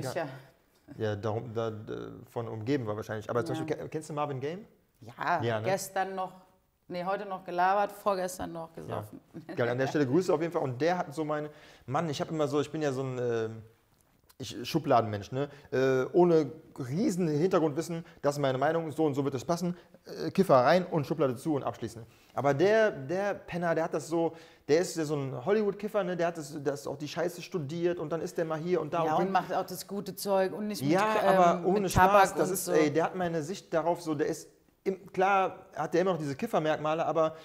S2: darum
S3: von umgeben war wahrscheinlich. Aber zum Beispiel, kennst du Marvin Gaye?
S2: Ja, ne? Gestern noch. Nee, heute noch gelabert, vorgestern noch gesoffen.
S3: Ja. Geil, an der Stelle Grüße auf jeden Fall. Und der hat so ich bin ja so ein Schubladenmensch, ne? Ohne riesen Hintergrundwissen, das ist meine Meinung, so und so wird es passen, Kiffer rein und Schublade zu und abschließen. Aber der Penner, der hat das so, der ist ja so ein Hollywood-Kiffer, ne? Der hat das auch die Scheiße studiert und dann ist der mal hier und da.
S2: Ja, und macht auch das gute Zeug und nicht mit
S3: aber ohne
S2: mit
S3: Spaß,
S2: Tabak so.
S3: Der hat meine Sicht darauf so, der ist, klar hat der immer noch diese Kiffermerkmale, aber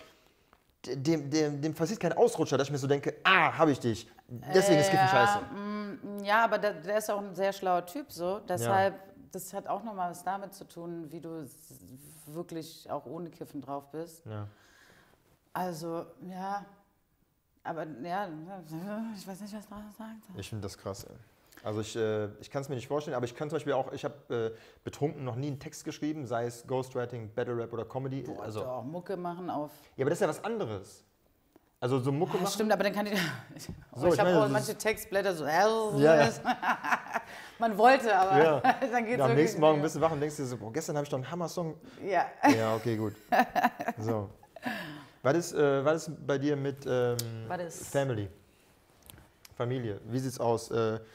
S3: dem passiert kein Ausrutscher, dass ich mir so denke, habe ich dich, deswegen ist Kiffen scheiße.
S2: Ja, aber der ist auch ein sehr schlauer Typ so, deshalb, das hat auch nochmal was damit zu tun, wie du wirklich auch ohne Kiffen drauf bist.
S3: Ja.
S2: Also, ja, aber ja, ich weiß nicht, was du sagen soll.
S3: Ich finde das krass, ey. Also ich kann es mir nicht vorstellen, aber ich kann zum Beispiel auch, ich habe betrunken noch nie einen Text geschrieben, sei es Ghostwriting, Battle Rap oder Comedy.
S2: Boah, also doch, Mucke machen auf...
S3: Ja, aber das ist ja was anderes. Also so Mucke machen...
S2: Stimmt, aber dann kann ich...
S3: ich
S2: habe auch manche Textblätter so... Ja. Man wollte, aber dann geht's
S3: am nächsten Morgen bist du wach und denkst dir so, boah, gestern habe ich doch einen Hammer-Song.
S2: Ja.
S3: Ja, okay, gut. So. Was ist bei dir mit Family? Familie, wie sieht's aus?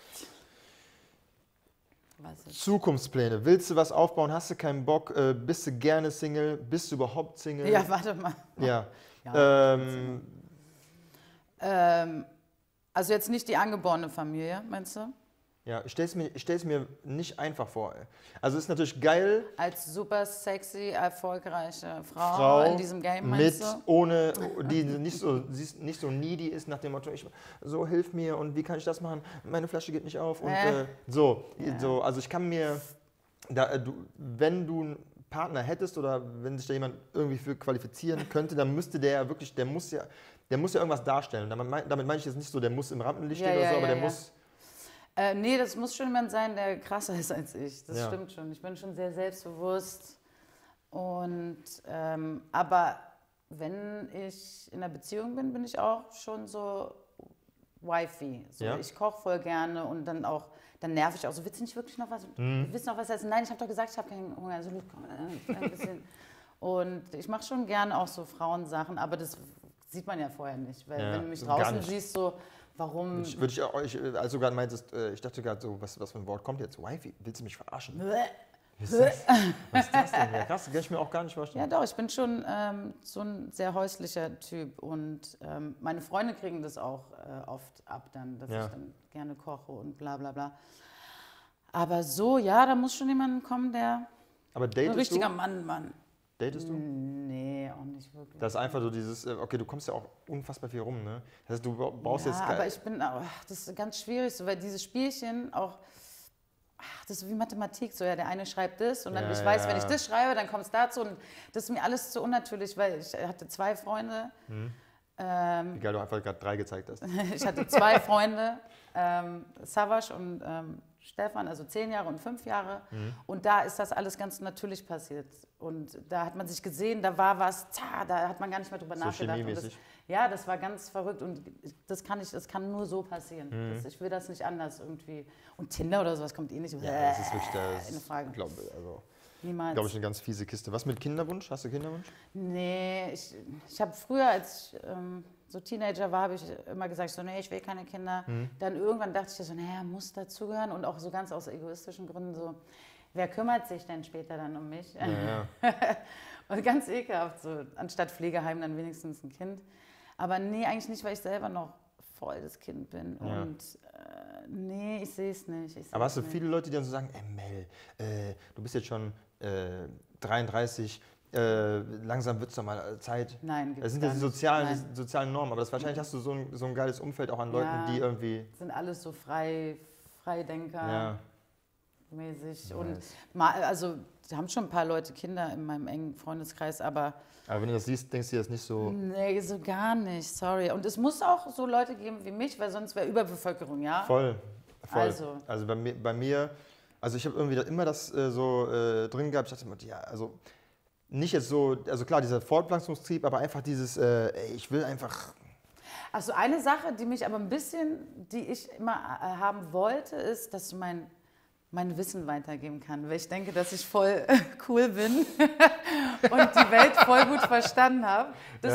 S3: Zukunftspläne. Willst du was aufbauen? Hast du keinen Bock? Bist du gerne Single? Bist du überhaupt Single?
S2: Ja, warte mal.
S3: Ja.
S2: Also jetzt nicht die angeborene Familie, meinst du?
S3: Ja, ich stell's mir nicht einfach vor. Also es ist natürlich geil.
S2: Als super sexy, erfolgreiche Frau in diesem Game, meinst du?
S3: Die nicht so needy ist nach dem Motto, so hilf mir und wie kann ich das machen? Meine Flasche geht nicht auf und so. Also ich kann mir, wenn du einen Partner hättest oder wenn sich da jemand irgendwie für qualifizieren könnte, dann müsste der muss ja irgendwas darstellen. Damit meine ich jetzt nicht so, der muss im Rampenlicht stehen oder so, aber der muss...
S2: Nee, das muss schon jemand sein, der krasser ist als ich. Das stimmt schon. Ich bin schon sehr selbstbewusst. Und, aber wenn ich in einer Beziehung bin, bin ich auch schon so Wifey. So, ich koche voll gerne und dann nerv ich auch so, willst du nicht wirklich noch was? Willst du noch was essen? Nein, ich habe doch gesagt, ich habe keinen Hunger. Also, ein bisschen. Und ich mache schon gerne auch so Frauensachen, aber das sieht man ja vorher nicht. Weil wenn du mich draußen siehst, so... Warum?
S3: Als du gerade meintest, ich dachte gerade so, was für ein Wort kommt jetzt? Wifey? Willst du mich verarschen? Was ist das denn? Ja, krass, das kann ich mir auch gar nicht vorstellen.
S2: Ja doch, ich bin schon so ein sehr häuslicher Typ und meine Freunde kriegen das auch oft ab dann, dass ich dann gerne koche und bla bla bla. Aber so, ja, da muss schon jemand kommen, der
S3: Aber
S2: ein richtiger Mann.
S3: Datest du?
S2: Nee, auch nicht wirklich.
S3: Das ist einfach so dieses, okay, du kommst ja auch unfassbar viel rum, ne? Das heißt, du brauchst jetzt...
S2: aber ich bin, das ist ganz schwierig, so, weil diese Spielchen auch, das ist wie Mathematik, so, ja, der eine schreibt das und dann ich weiß, wenn ich das schreibe, dann kommt es dazu und das ist mir alles zu unnatürlich, weil ich hatte 2 Freunde.
S3: Egal, du einfach gerade 3 gezeigt hast.
S2: Ich hatte 2 Freunde, Savas und Stefan, also 10 Jahre und 5 Jahre. Und da ist das alles ganz natürlich passiert. Und da hat man sich gesehen, da war was, da hat man gar nicht mehr drüber nachgedacht. Und das war ganz verrückt und das kann nur so passieren. Ich will das nicht anders irgendwie. Und Tinder oder sowas kommt eh nicht.
S3: Ja, das ist wirklich
S2: eine Frage.
S3: Niemals. Glaube ich, eine ganz fiese Kiste. Was mit Kinderwunsch? Hast du Kinderwunsch?
S2: Nee, ich habe früher, als ich so Teenager war, habe ich immer gesagt, so, nee, ich will keine Kinder. Dann irgendwann dachte ich so, naja, muss dazugehören und auch so ganz aus egoistischen Gründen so, wer kümmert sich denn später dann um mich?
S3: Ja.
S2: Und ganz ekelhaft, so anstatt Pflegeheim dann wenigstens ein Kind. Aber nee, eigentlich nicht, weil ich selber noch voll das Kind bin. Ja. Und nee, ich sehe es nicht.
S3: Aber hast du viele Leute, die dann so sagen, Mel, du bist jetzt schon 33, langsam wird es doch mal Zeit.
S2: Nein,
S3: das sind ja die sozialen Normen, aber wahrscheinlich hast du so ein geiles Umfeld auch an Leuten, die irgendwie...
S2: sind alles so Freidenker.
S3: Ja.
S2: Mäßig. Und also da haben schon ein paar Leute Kinder in meinem engen Freundeskreis, aber
S3: wenn du das siehst, denkst du das nicht so...
S2: Nee, so gar nicht, sorry. Und es muss auch so Leute geben wie mich, weil sonst wäre Überbevölkerung, ja?
S3: Voll. Also bei mir, also ich habe irgendwie immer das drin gehabt, ich dachte immer, ja, also nicht jetzt so, also klar, dieser Fortpflanzungstrieb, aber einfach dieses, ich will einfach...
S2: Also eine Sache, die mich aber ein bisschen, die ich immer haben wollte, ist, dass mein Wissen weitergeben kann, weil ich denke, dass ich voll cool bin und die Welt voll gut verstanden habe.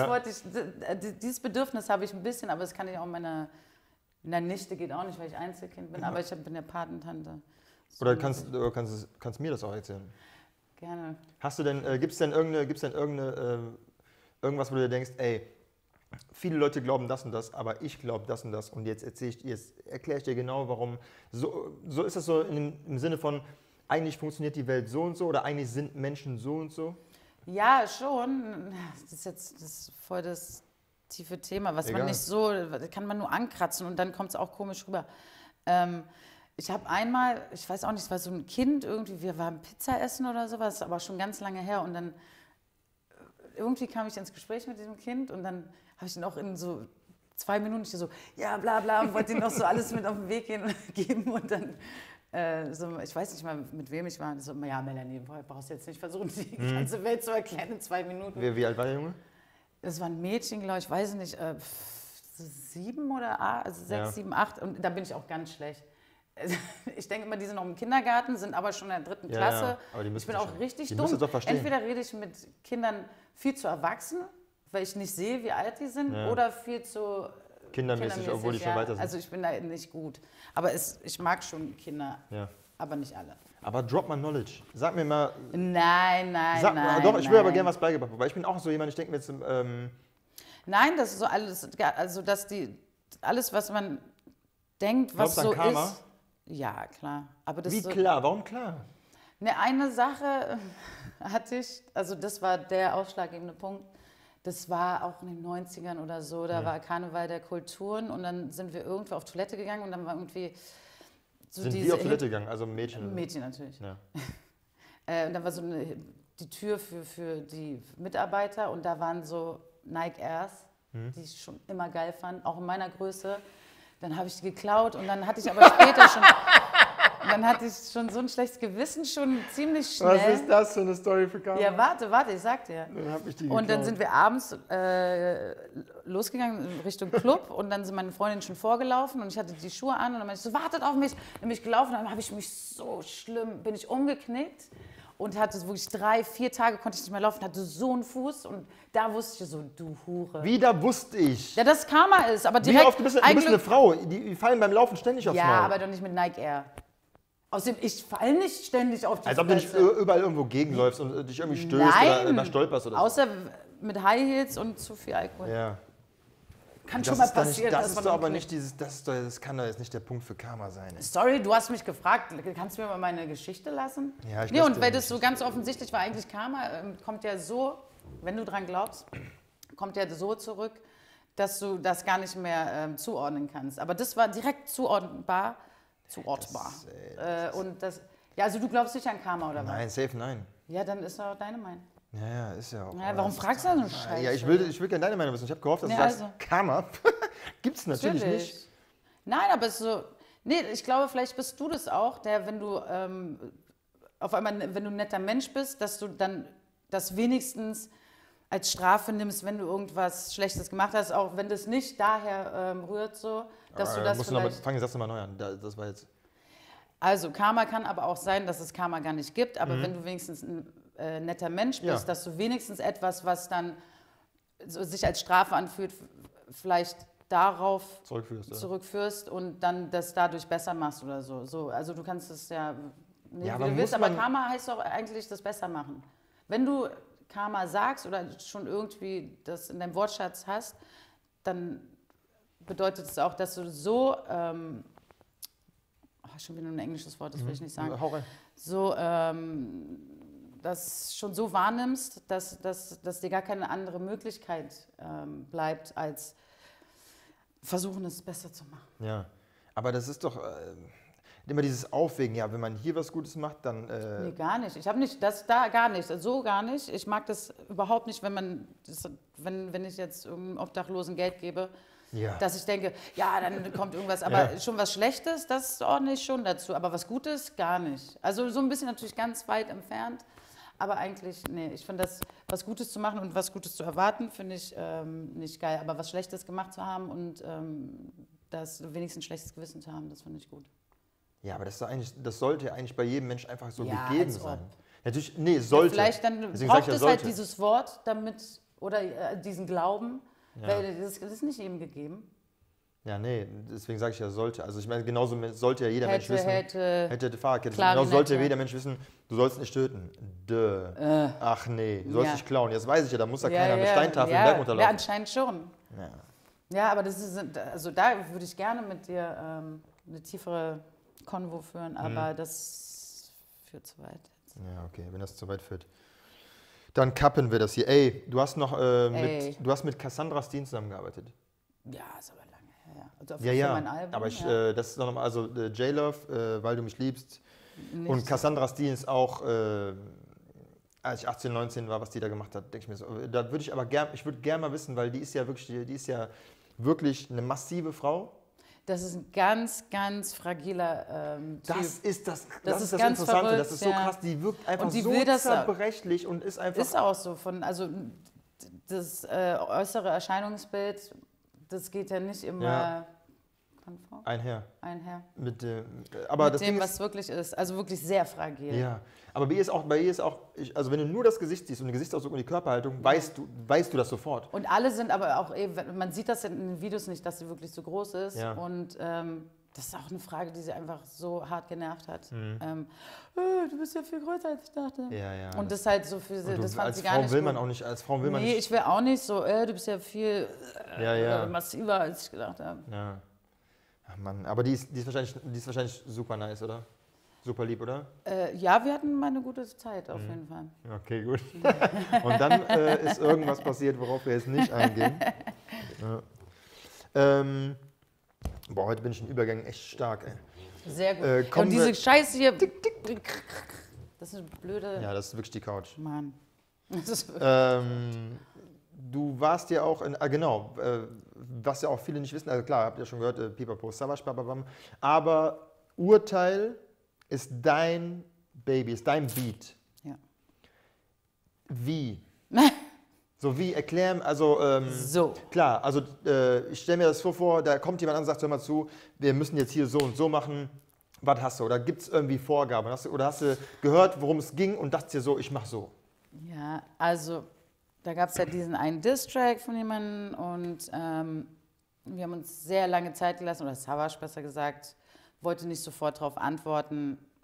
S2: Dieses Bedürfnis habe ich ein bisschen, aber das kann ich auch meiner Nichte, geht auch nicht, weil ich Einzelkind bin, aber ich bin ja Patentante. So.
S3: Oder kannst mir das auch erzählen?
S2: Gerne.
S3: Hast du denn, gibt's denn irgendwas, wo du dir denkst, ey, viele Leute glauben das und das, aber ich glaube das und das und jetzt erkläre ich dir genau, warum. So ist das so im Sinne von, eigentlich funktioniert die Welt so und so oder eigentlich sind Menschen so und so?
S2: Ja, schon. Das ist voll das tiefe Thema, was man nicht so, kann man nur ankratzen und dann kommt es auch komisch rüber. Ich habe einmal, ich weiß auch nicht, es war so ein Kind irgendwie, wir waren Pizza essen oder sowas, aber schon ganz lange her und dann irgendwie kam ich ins Gespräch mit diesem Kind und dann habe ich ihn auch in so 2 Minuten so, ja, bla bla, und wollte ihm noch so alles mit auf den Weg geben und dann, ich weiß nicht mal, mit wem ich war, so, ja, Melanie, brauchst du jetzt nicht versuchen, die ganze Welt zu erklären in 2 Minuten.
S3: Wie alt war der Junge?
S2: Das war ein Mädchen, glaube ich, weiß nicht, 7 oder 8, also 6, 7, 8 und da bin ich auch ganz schlecht. Ich denke immer, die sind noch im Kindergarten, sind aber schon in der 3. Klasse.
S3: Ja, aber ich bin auch
S2: richtig dumm. Entweder rede ich mit Kindern viel zu erwachsen, weil ich nicht sehe, wie alt die sind, oder viel zu
S3: kindermäßig, obwohl die schon weiter sind.
S2: Also ich bin da nicht gut. Aber ich mag schon Kinder, aber nicht alle.
S3: Aber drop my knowledge. Sag mir mal...
S2: Nein.
S3: Doch, ich will aber gerne was beigebracht, weil ich bin auch so jemand, ich denke mir jetzt...
S2: Nein, das ist so alles, also dass alles, was man denkt, was so
S3: Karma?
S2: Ist... Ja, klar. Aber das
S3: Wie klar? Warum klar?
S2: Eine Sache hatte ich, also das war der ausschlaggebende Punkt, das war auch in den 90ern oder so, da war Karneval der Kulturen und dann sind wir irgendwo auf Toilette gegangen und dann war irgendwie... So
S3: sind wir auf Toilette gegangen, also Mädchen?
S2: Mädchen natürlich.
S3: Ja.
S2: Und dann war so die Tür für die Mitarbeiter und da waren so Nike Airs, die ich schon immer geil fand, auch in meiner Größe. Dann habe ich die geklaut und dann hatte ich aber später schon so ein schlechtes Gewissen, schon ziemlich schnell.
S3: Was ist das für eine Story für Karma?
S2: Ja, warte, ich sag dir.
S3: Dann habe ich die
S2: geklaut. Und dann sind wir abends losgegangen in Richtung Club und dann sind meine Freundinnen schon vorgelaufen und ich hatte die Schuhe an und dann meinte ich so, wartet auf mich. Dann bin ich gelaufen, dann habe ich mich so schlimm, bin ich umgeknickt. Und hatte wirklich 3, 4 Tage, konnte ich nicht mehr laufen, hatte so einen Fuß und da wusste ich so, du Hure.
S3: Wie, da wusste ich?
S2: Ja, dass Karma ist, aber direkt...
S3: Wie oft, du bist eine Frau, die fallen beim Laufen ständig aufs Maul.
S2: Ja, aber doch nicht mit Nike Air. Außerdem, ich falle nicht ständig auf die
S3: Als ob du nicht überall irgendwo gegenläufst und dich irgendwie stößt oder stolperst oder so.
S2: Außer mit High Heels und zu viel Alkohol.
S3: Ja.
S2: Kann schon mal passieren.
S3: Das ist doch aber nicht das kann doch jetzt nicht der Punkt für Karma sein. Ey.
S2: Sorry, du hast mich gefragt, kannst du mir mal meine Geschichte lassen?
S3: Ja, ich
S2: und weil das so ganz offensichtlich war, eigentlich Karma kommt ja so, wenn du dran glaubst, kommt ja so zurück, dass du das gar nicht mehr zuordnen kannst. Aber das war direkt zuordnbar. Und das, ja, also du glaubst nicht an Karma, oder was?
S3: Nein, safe nein.
S2: Ja, dann ist doch deine Meinung.
S3: Ja, ist ja auch.
S2: Ja, warum fragst du da so einen Scheiß?
S3: Ja, ich will gerne deine Meinung wissen. Ich habe gehofft, dass du sagst, Karma gibt's natürlich nicht.
S2: Nein, aber es ist so, nee, ich glaube, vielleicht bist du das auch, der, wenn du auf einmal, wenn du ein netter Mensch bist, dass du dann das wenigstens als Strafe nimmst, wenn du irgendwas Schlechtes gemacht hast, auch wenn das nicht daher rührt, so, dass du das vielleicht...
S3: Fang den Satz mal neu an, das war jetzt...
S2: Also Karma kann aber auch sein, dass es Karma gar nicht gibt, aber wenn du wenigstens ein netter Mensch bist, dass du wenigstens etwas, was dann so sich als Strafe anfühlt, vielleicht darauf zurückführst und dann das dadurch besser machst oder so. Also du kannst es ja nicht, wie du willst, aber Karma heißt doch eigentlich das besser machen. Wenn du Karma sagst oder schon irgendwie das in deinem Wortschatz hast, dann bedeutet es auch, dass du so, schon wieder ein englisches Wort, das will ich nicht sagen, so, das schon so wahrnimmst, dass dir gar keine andere Möglichkeit bleibt, als versuchen, es besser zu machen.
S3: Ja, aber das ist doch... immer dieses Aufwägen, ja, wenn man hier was Gutes macht, dann...
S2: Nee, gar nicht. Ich habe nicht, das da gar nicht, so gar nicht. Ich mag das überhaupt nicht, wenn ich jetzt irgendeinem Obdachlosen Geld gebe, dass ich denke, ja, dann kommt irgendwas, aber schon was Schlechtes, das ordne ich schon dazu, aber was Gutes, gar nicht. Also so ein bisschen natürlich ganz weit entfernt, aber eigentlich, nee, ich finde das, was Gutes zu machen und was Gutes zu erwarten, finde ich nicht geil, aber was Schlechtes gemacht zu haben und das wenigstens ein schlechtes Gewissen zu haben, das finde ich gut.
S3: Ja, aber das sollte ja eigentlich bei jedem Mensch einfach so gegeben sein. Natürlich, nee, sollte.
S2: Vielleicht dann braucht es halt dieses Wort damit, oder diesen Glauben, weil das ist nicht jedem gegeben.
S3: Ja, nee, deswegen sage ich ja sollte. Also ich meine, genauso sollte ja jeder Mensch wissen. Hätte Fahrradkette.
S2: Genau
S3: sollte ja jeder Mensch wissen, du sollst nicht töten. Ach nee, du sollst nicht klauen. Jetzt weiß ich ja, da muss ja keiner eine Steintafel im Berg runterlaufen.
S2: Ja, anscheinend schon. Ja, aber das ist, also da würde ich gerne mit dir eine tiefere Konvo führen, aber das führt zu weit.
S3: Ja, okay, wenn das zu weit führt. Dann kappen wir das hier. Ey, du hast noch mit Cassandra Steen zusammengearbeitet.
S2: Ja, ist aber lange her. Also für mein Album.
S3: Aber das ist doch nochmal, also J-Love, Weil du mich liebst. Nichts. Und Cassandra Steen ist auch, als ich 18, 19 war, was die da gemacht hat, denke ich mir so. Da würde ich aber gerne mal wissen, weil die ist ja wirklich eine massive Frau.
S2: Das ist ein ganz, ganz fragiler Typ.
S3: Das ist das
S2: ganz
S3: Interessante,
S2: verrückt,
S3: das ist so krass, die wirkt einfach so zerbrechlich und ist einfach...
S2: Ist auch so, also das äußere Erscheinungsbild, das geht ja nicht immer konform. Einher.
S3: Mit dem,
S2: was wirklich ist, also wirklich sehr fragil.
S3: Ja, aber bei ihr ist auch also wenn du nur das Gesicht siehst und den Gesichtsausdruck und die Körperhaltung, weißt du das sofort.
S2: Und alle sind aber auch, man sieht das in den Videos nicht, dass sie wirklich so groß ist. Ja. Und das ist auch eine Frage, die sie einfach so hart genervt hat. Du bist ja viel größer, als ich dachte.
S3: Ja.
S2: Und das halt so für sie, das fand sie gar nicht
S3: Als Frau will man auch nicht.
S2: Nee, ich will auch nicht so, du bist ja viel massiver, als ich gedacht habe.
S3: Ja. Ach Mann, aber die ist wahrscheinlich super nice, oder? Super lieb, oder?
S2: Ja, wir hatten mal eine gute Zeit, auf jeden Fall.
S3: Okay, gut. Und dann ist irgendwas passiert, worauf wir jetzt nicht eingehen. Ja. Heute bin ich in Übergängen echt stark, ey.
S2: Sehr gut. Und diese Scheiße hier. Das ist eine blöde...
S3: Ja, das ist wirklich die Couch.
S2: Mann.
S3: Du warst ja auch was ja auch viele nicht wissen, also klar, habt ihr schon gehört, Pipapo, Savage, bababam, aber Urteil ist dein Baby, ist dein Beat.
S2: Ja.
S3: Wie? Erklären, also, klar, also ich stelle mir das so vor, da kommt jemand an und sagt, hör mal zu, wir müssen jetzt hier so und so machen, was hast du? Oder gibt es irgendwie Vorgaben? Oder hast du gehört, worum es ging und dachtest dir so, ich mach so?
S2: Ja, also... Da gab es ja diesen einen Diss-Track von jemandem und wir haben uns sehr lange Zeit gelassen, oder Savage besser gesagt, wollte nicht sofort darauf antworten,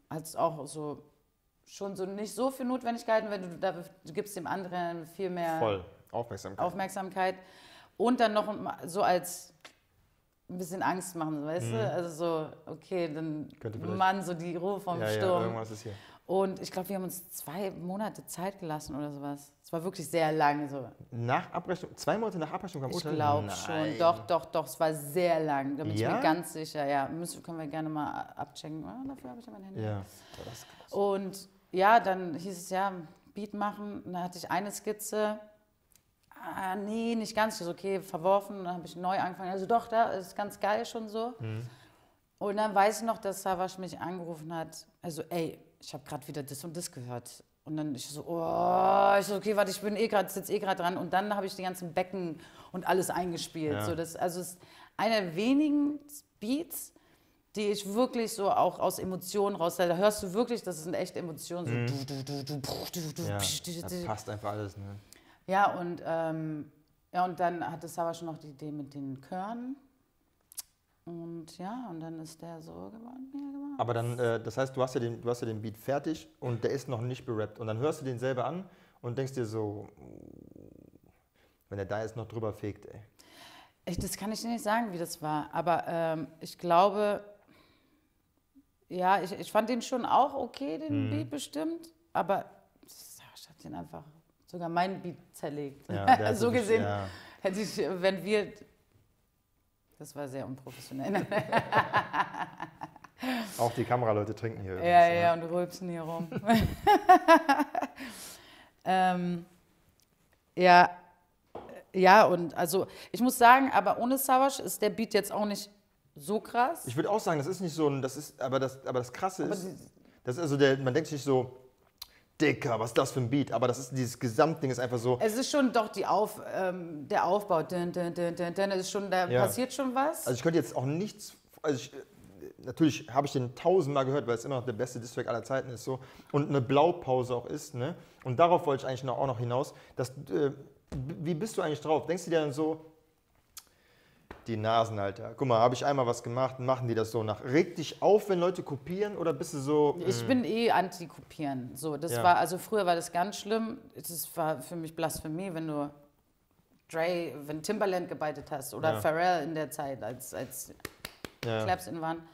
S2: hat es auch so schon so nicht so viel Notwendigkeiten, wenn du gibst dem anderen viel mehr
S3: voll Aufmerksamkeit. Und dann noch so als ein bisschen Angst machen, weißt du? Also so, okay, dann Mann, so die Ruhe vom Sturm. Ja, irgendwas ist hier.
S2: Und ich glaube, wir haben uns 2 Monate Zeit gelassen oder sowas. Es war wirklich sehr lang. So.
S3: Nach Abrechnung, 2 Monate nach Abrechnung kam Urteil?
S2: Ich glaube schon. Doch. Es war sehr lang. Da bin ich mir ganz sicher. Ja, können wir gerne mal abchecken. Dafür habe ich ja mein Handy.
S3: Ja, das ist krass.
S2: Und ja, dann hieß es ja, Beat machen. Und dann hatte ich eine Skizze. Nee, nicht ganz. Ich so, okay, verworfen. Dann habe ich neu angefangen. Also doch, da ist ganz geil schon so. Und dann weiß ich noch, dass Savas mich angerufen hat. Also, ey, ich habe gerade wieder das und das gehört. Und dann ich so, okay, warte, ich sitze gerade dran. Und dann habe ich die ganzen Becken und alles eingespielt.
S3: Ja.
S2: So, es ist einer der wenigen Beats, die ich wirklich so auch aus Emotionen raus. Da hörst du wirklich, das sind echte Emotionen. So
S3: das passt einfach alles. Ne?
S2: Ja, und dann hatte Savas schon noch die Idee mit den Chören. Und ja, und dann ist der so geworden.
S3: Aber dann, das heißt, du hast ja den Beat fertig und der ist noch nicht berappt. Und dann hörst du den selber an und denkst dir so, wenn er da ist, noch drüber fegt, ey.
S2: Das kann ich dir nicht sagen, wie das war. Aber ich glaube, ja, ich fand den schon auch okay, den Beat bestimmt. Aber ich habe den einfach, sogar meinen Beat zerlegt.
S3: Ja,
S2: so gesehen hätte ich, wenn wir... Das war sehr unprofessionell.
S3: Auch die Kameraleute trinken hier.
S2: Ja, und rülpsen hier rum. Und also ich muss sagen, aber ohne Savas ist der Beat jetzt auch nicht so krass.
S3: Ich würde auch sagen, das ist nicht so ein, aber das Krasse ist, das ist also man denkt sich so, Dicker, was ist das für ein Beat? Aber dieses Gesamtding ist einfach so.
S2: Es ist schon doch der Aufbau. Ist schon, da passiert schon was.
S3: Also ich könnte jetzt auch nichts. Natürlich habe ich den 1000-mal gehört, weil es immer noch der beste Distrack aller Zeiten ist so. Und eine Blaupause auch ist. Ne? Und darauf wollte ich eigentlich auch noch hinaus. Wie bist du eigentlich drauf? Denkst du dir dann so, die Nasen, Alter. Guck mal, habe ich einmal was gemacht, machen die das so nach. Regt dich auf, wenn Leute kopieren oder bist du so...
S2: Ich bin anti-kopieren. So, also früher war das ganz schlimm. Das war für mich Blasphemie, wenn du wenn Timbaland gebeitet hast oder Pharrell in der Zeit, als Claps in waren.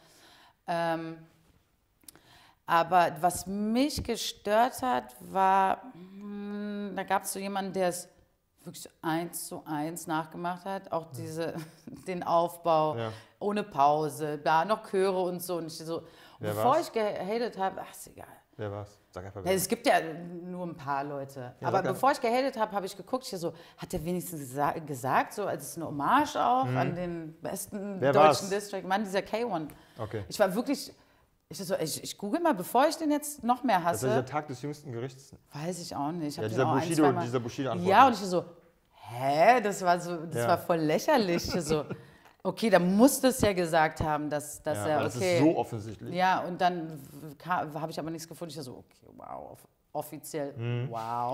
S2: Aber was mich gestört hat, war, da gab es so jemanden, der es wirklich 1:1 nachgemacht hat, auch den Aufbau, ohne Pause, da noch Chöre und so. Und bevor ich gehatet habe, ist egal.
S3: Wer war's? Sag einfach
S2: es gibt ja nur ein paar Leute. Ja, aber bevor ich gehatet habe, habe ich geguckt, hat der wenigstens gesagt, so als eine Hommage auch an den besten deutschen Distrack, Mann, dieser K1.
S3: Okay.
S2: Ich war wirklich... Ich google mal, bevor ich den jetzt noch mehr hasse.
S3: Das ist der Tag des jüngsten Gerichts.
S2: Weiß ich auch nicht.
S3: Dieser Bushido-Antwort.
S2: Ja, und ich das war voll lächerlich. Okay, da musste es ja gesagt haben, dass er, okay.
S3: Das ist so offensichtlich.
S2: Ja, und dann habe ich aber nichts gefunden. Ich okay, wow, offiziell, wow.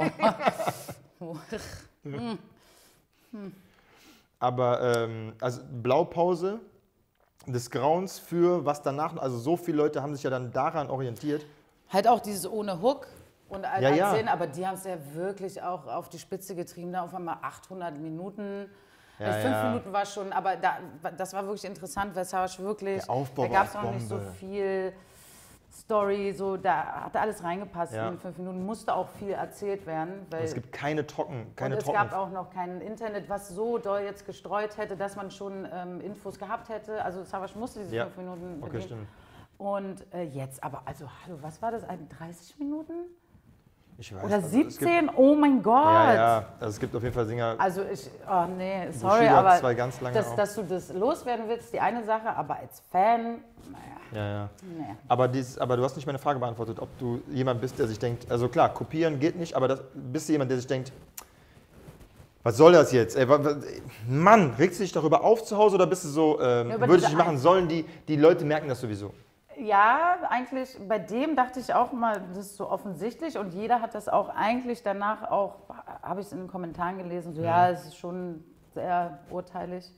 S3: Aber, also Blaupause des Grauens für was danach, also so viele Leute haben sich ja dann daran orientiert.
S2: Halt auch dieses ohne Hook und Sinn, aber die haben es ja wirklich auch auf die Spitze getrieben, da auf einmal 800 Minuten. 5 Minuten war schon, aber das war wirklich interessant, weil Savas wirklich,
S3: der Aufbau
S2: da gab es noch nicht so viel Story, da hat alles reingepasst. In 5 Minuten musste auch viel erzählt werden. Weil
S3: es gibt keine
S2: es gab auch noch kein Internet, was so doll jetzt gestreut hätte, dass man schon Infos gehabt hätte. Also Savas musste diese 5 Minuten bedienen.
S3: Stimmt.
S2: Und jetzt, aber hallo, was war das, 30 Minuten?
S3: Ich weiß,
S2: oder 17? Oh mein Gott!
S3: Ja, also es gibt auf jeden Fall Sänger.
S2: Also sorry, Bushido aber
S3: zwei ganz lange
S2: dass du das loswerden willst, die eine Sache, aber als Fan,
S3: Ja. Nee. Aber du hast nicht meine Frage beantwortet, ob du jemand bist, der sich denkt, also klar, kopieren geht nicht, aber bist du jemand, der sich denkt, was soll das jetzt? Ey, Mann, regst du dich darüber auf zu Hause oder bist du so, würde ich nicht machen, sollen die Leute merken das sowieso?
S2: Ja, eigentlich bei dem dachte ich auch mal, das ist so offensichtlich und jeder hat das auch eigentlich danach auch, habe ich es in den Kommentaren gelesen, so ja, es ist schon sehr urteilig.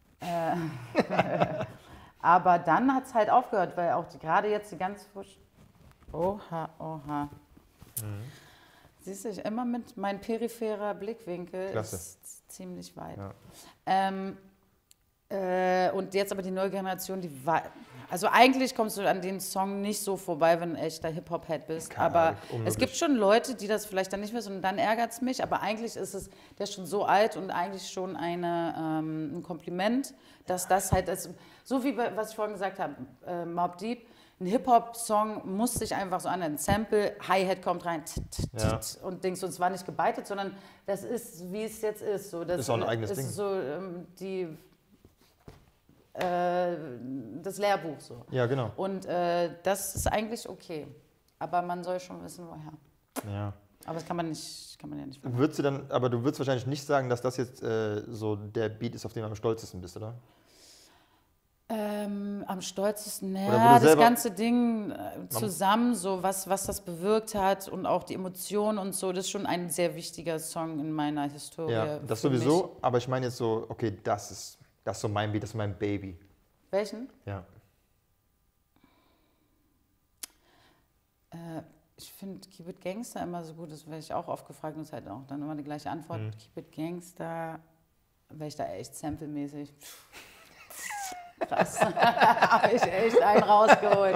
S2: Aber dann hat es halt aufgehört, weil auch gerade jetzt die ganz Oha, oha. Siehst du, ich immer mit mein peripherer Blickwinkel ist ziemlich weit. Ja. Und jetzt aber die neue Generation, die war... Also eigentlich kommst du an den Song nicht so vorbei, wenn du ein echter Hip-Hop-Head bist. Aber es gibt schon Leute, die das vielleicht dann nicht mehr so, und dann ärgert es mich. Aber eigentlich ist es, der ist schon so alt und eigentlich schon ein Kompliment, dass das halt, so wie was ich vorhin gesagt habe, Mobb Deep, ein Hip-Hop-Song muss sich einfach so an ein Sample, Hi-Hat kommt rein und Dings, und es war nicht gebeitet, sondern das ist, wie es jetzt ist. So, das
S3: ist auch ein eigenes Ding.
S2: So das Lehrbuch so.
S3: Ja, genau.
S2: Und das ist eigentlich okay. Aber man soll schon wissen, woher.
S3: Ja.
S2: Aber das kann man ja nicht vermeiden.
S3: Du würdest wahrscheinlich nicht sagen, dass das jetzt so der Beat ist, auf den du am stolzesten bist, oder?
S2: Am stolzesten, ja, das ganze Ding zusammen, so was das bewirkt hat und auch die Emotionen und so, das ist schon ein sehr wichtiger Song in meiner Historie.
S3: Ja, das sowieso, aber ich meine jetzt so, okay, das ist so mein Beat, das ist mein Baby.
S2: Welchen?
S3: Ja.
S2: Ich finde Keep It Gangster immer so gut, das werde ich auch oft gefragt und es ist halt auch dann immer die gleiche Antwort. Keep It Gangster, wäre ich da echt samplemäßig. Krass, habe ich echt einen rausgeholt.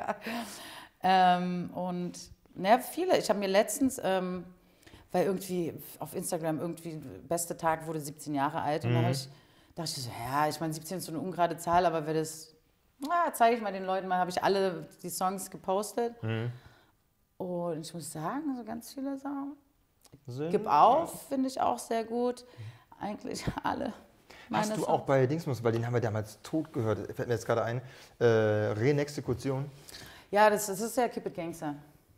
S2: Und viele, ich habe mir letztens, weil irgendwie auf Instagram beste Tag wurde 17 Jahre alt und da dachte ich so, ja, ich meine 17 ist so eine ungerade Zahl, aber wer das, zeige ich mal den Leuten mal, habe ich alle die Songs gepostet. Und ich muss sagen, so ganz viele Sachen. Gib auf, finde ich auch sehr gut. Eigentlich alle.
S3: Hast du auch bei Dingsmus, weil den haben wir damals tot gehört, fällt mir jetzt gerade ein, Renexekution?
S2: Ja, das ist ja Keep It Gangster.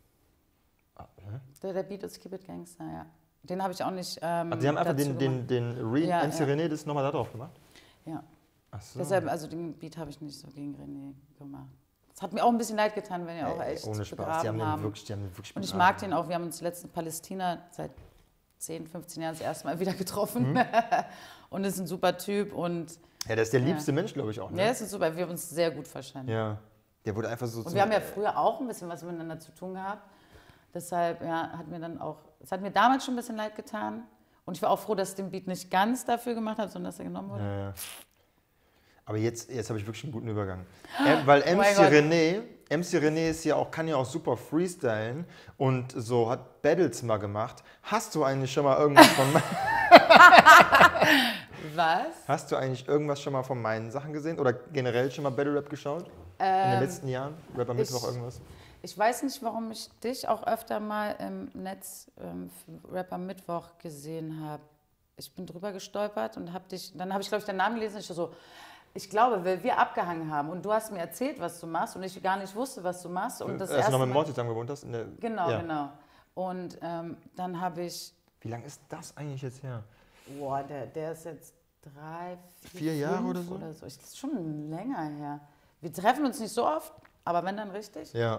S2: Der Beat ist Keep It Gangster, ja. Den habe ich auch nicht.
S3: Also Sie haben einfach den MC René das nochmal da drauf gemacht?
S2: Ja.
S3: Ach so.
S2: Deshalb, also den Beat habe ich nicht so gegen René gemacht. Es hat mir auch ein bisschen leid getan, wenn ihr auch echt
S3: ohne Spaß.
S2: begraben
S3: Die haben
S2: haben.
S3: Den wirklich
S2: und ich mag den auch. Wir haben uns letztens in Palästina seit 10, 15 Jahren das erste Mal wieder getroffen. Und ist ein super Typ. Und
S3: ja, der ist der liebste Mensch, glaube ich auch. Ne?
S2: Ja, das ist super. Wir haben uns sehr gut verstanden.
S3: Ja, der wurde einfach so...
S2: Und wir haben ja früher auch ein bisschen was miteinander zu tun gehabt. Deshalb es hat mir damals schon ein bisschen leid getan. Und ich war auch froh, dass ich den Beat nicht ganz dafür gemacht habe, sondern dass er genommen wurde.
S3: Ja. Aber jetzt habe ich wirklich einen guten Übergang. Weil MC René ist kann ja auch super freestylen und so hat Battles mal gemacht. Hast du eigentlich schon mal irgendwas von
S2: Was?
S3: Hast du eigentlich irgendwas schon mal von meinen Sachen gesehen oder generell schon mal Battle Rap geschaut? In den letzten Jahren? Rapper Mittwoch irgendwas?
S2: Ich weiß nicht, warum ich dich auch öfter mal im Netz Rapper Mittwoch gesehen habe. Ich bin drüber gestolpert und dann habe ich, glaube ich, deinen Namen gelesen und ich glaube, weil wir abgehangen haben und du hast mir erzählt, was du machst und ich gar nicht wusste, was du machst. Und das
S3: Als du noch mit Morty zusammen gewohnt hast?
S2: Genau. Und dann habe ich...
S3: Wie lange ist das eigentlich jetzt her?
S2: Boah, der ist jetzt 3,
S3: 4 Jahre oder so?
S2: Das ist schon länger her. Wir treffen uns nicht so oft, aber wenn dann richtig.
S3: Ja.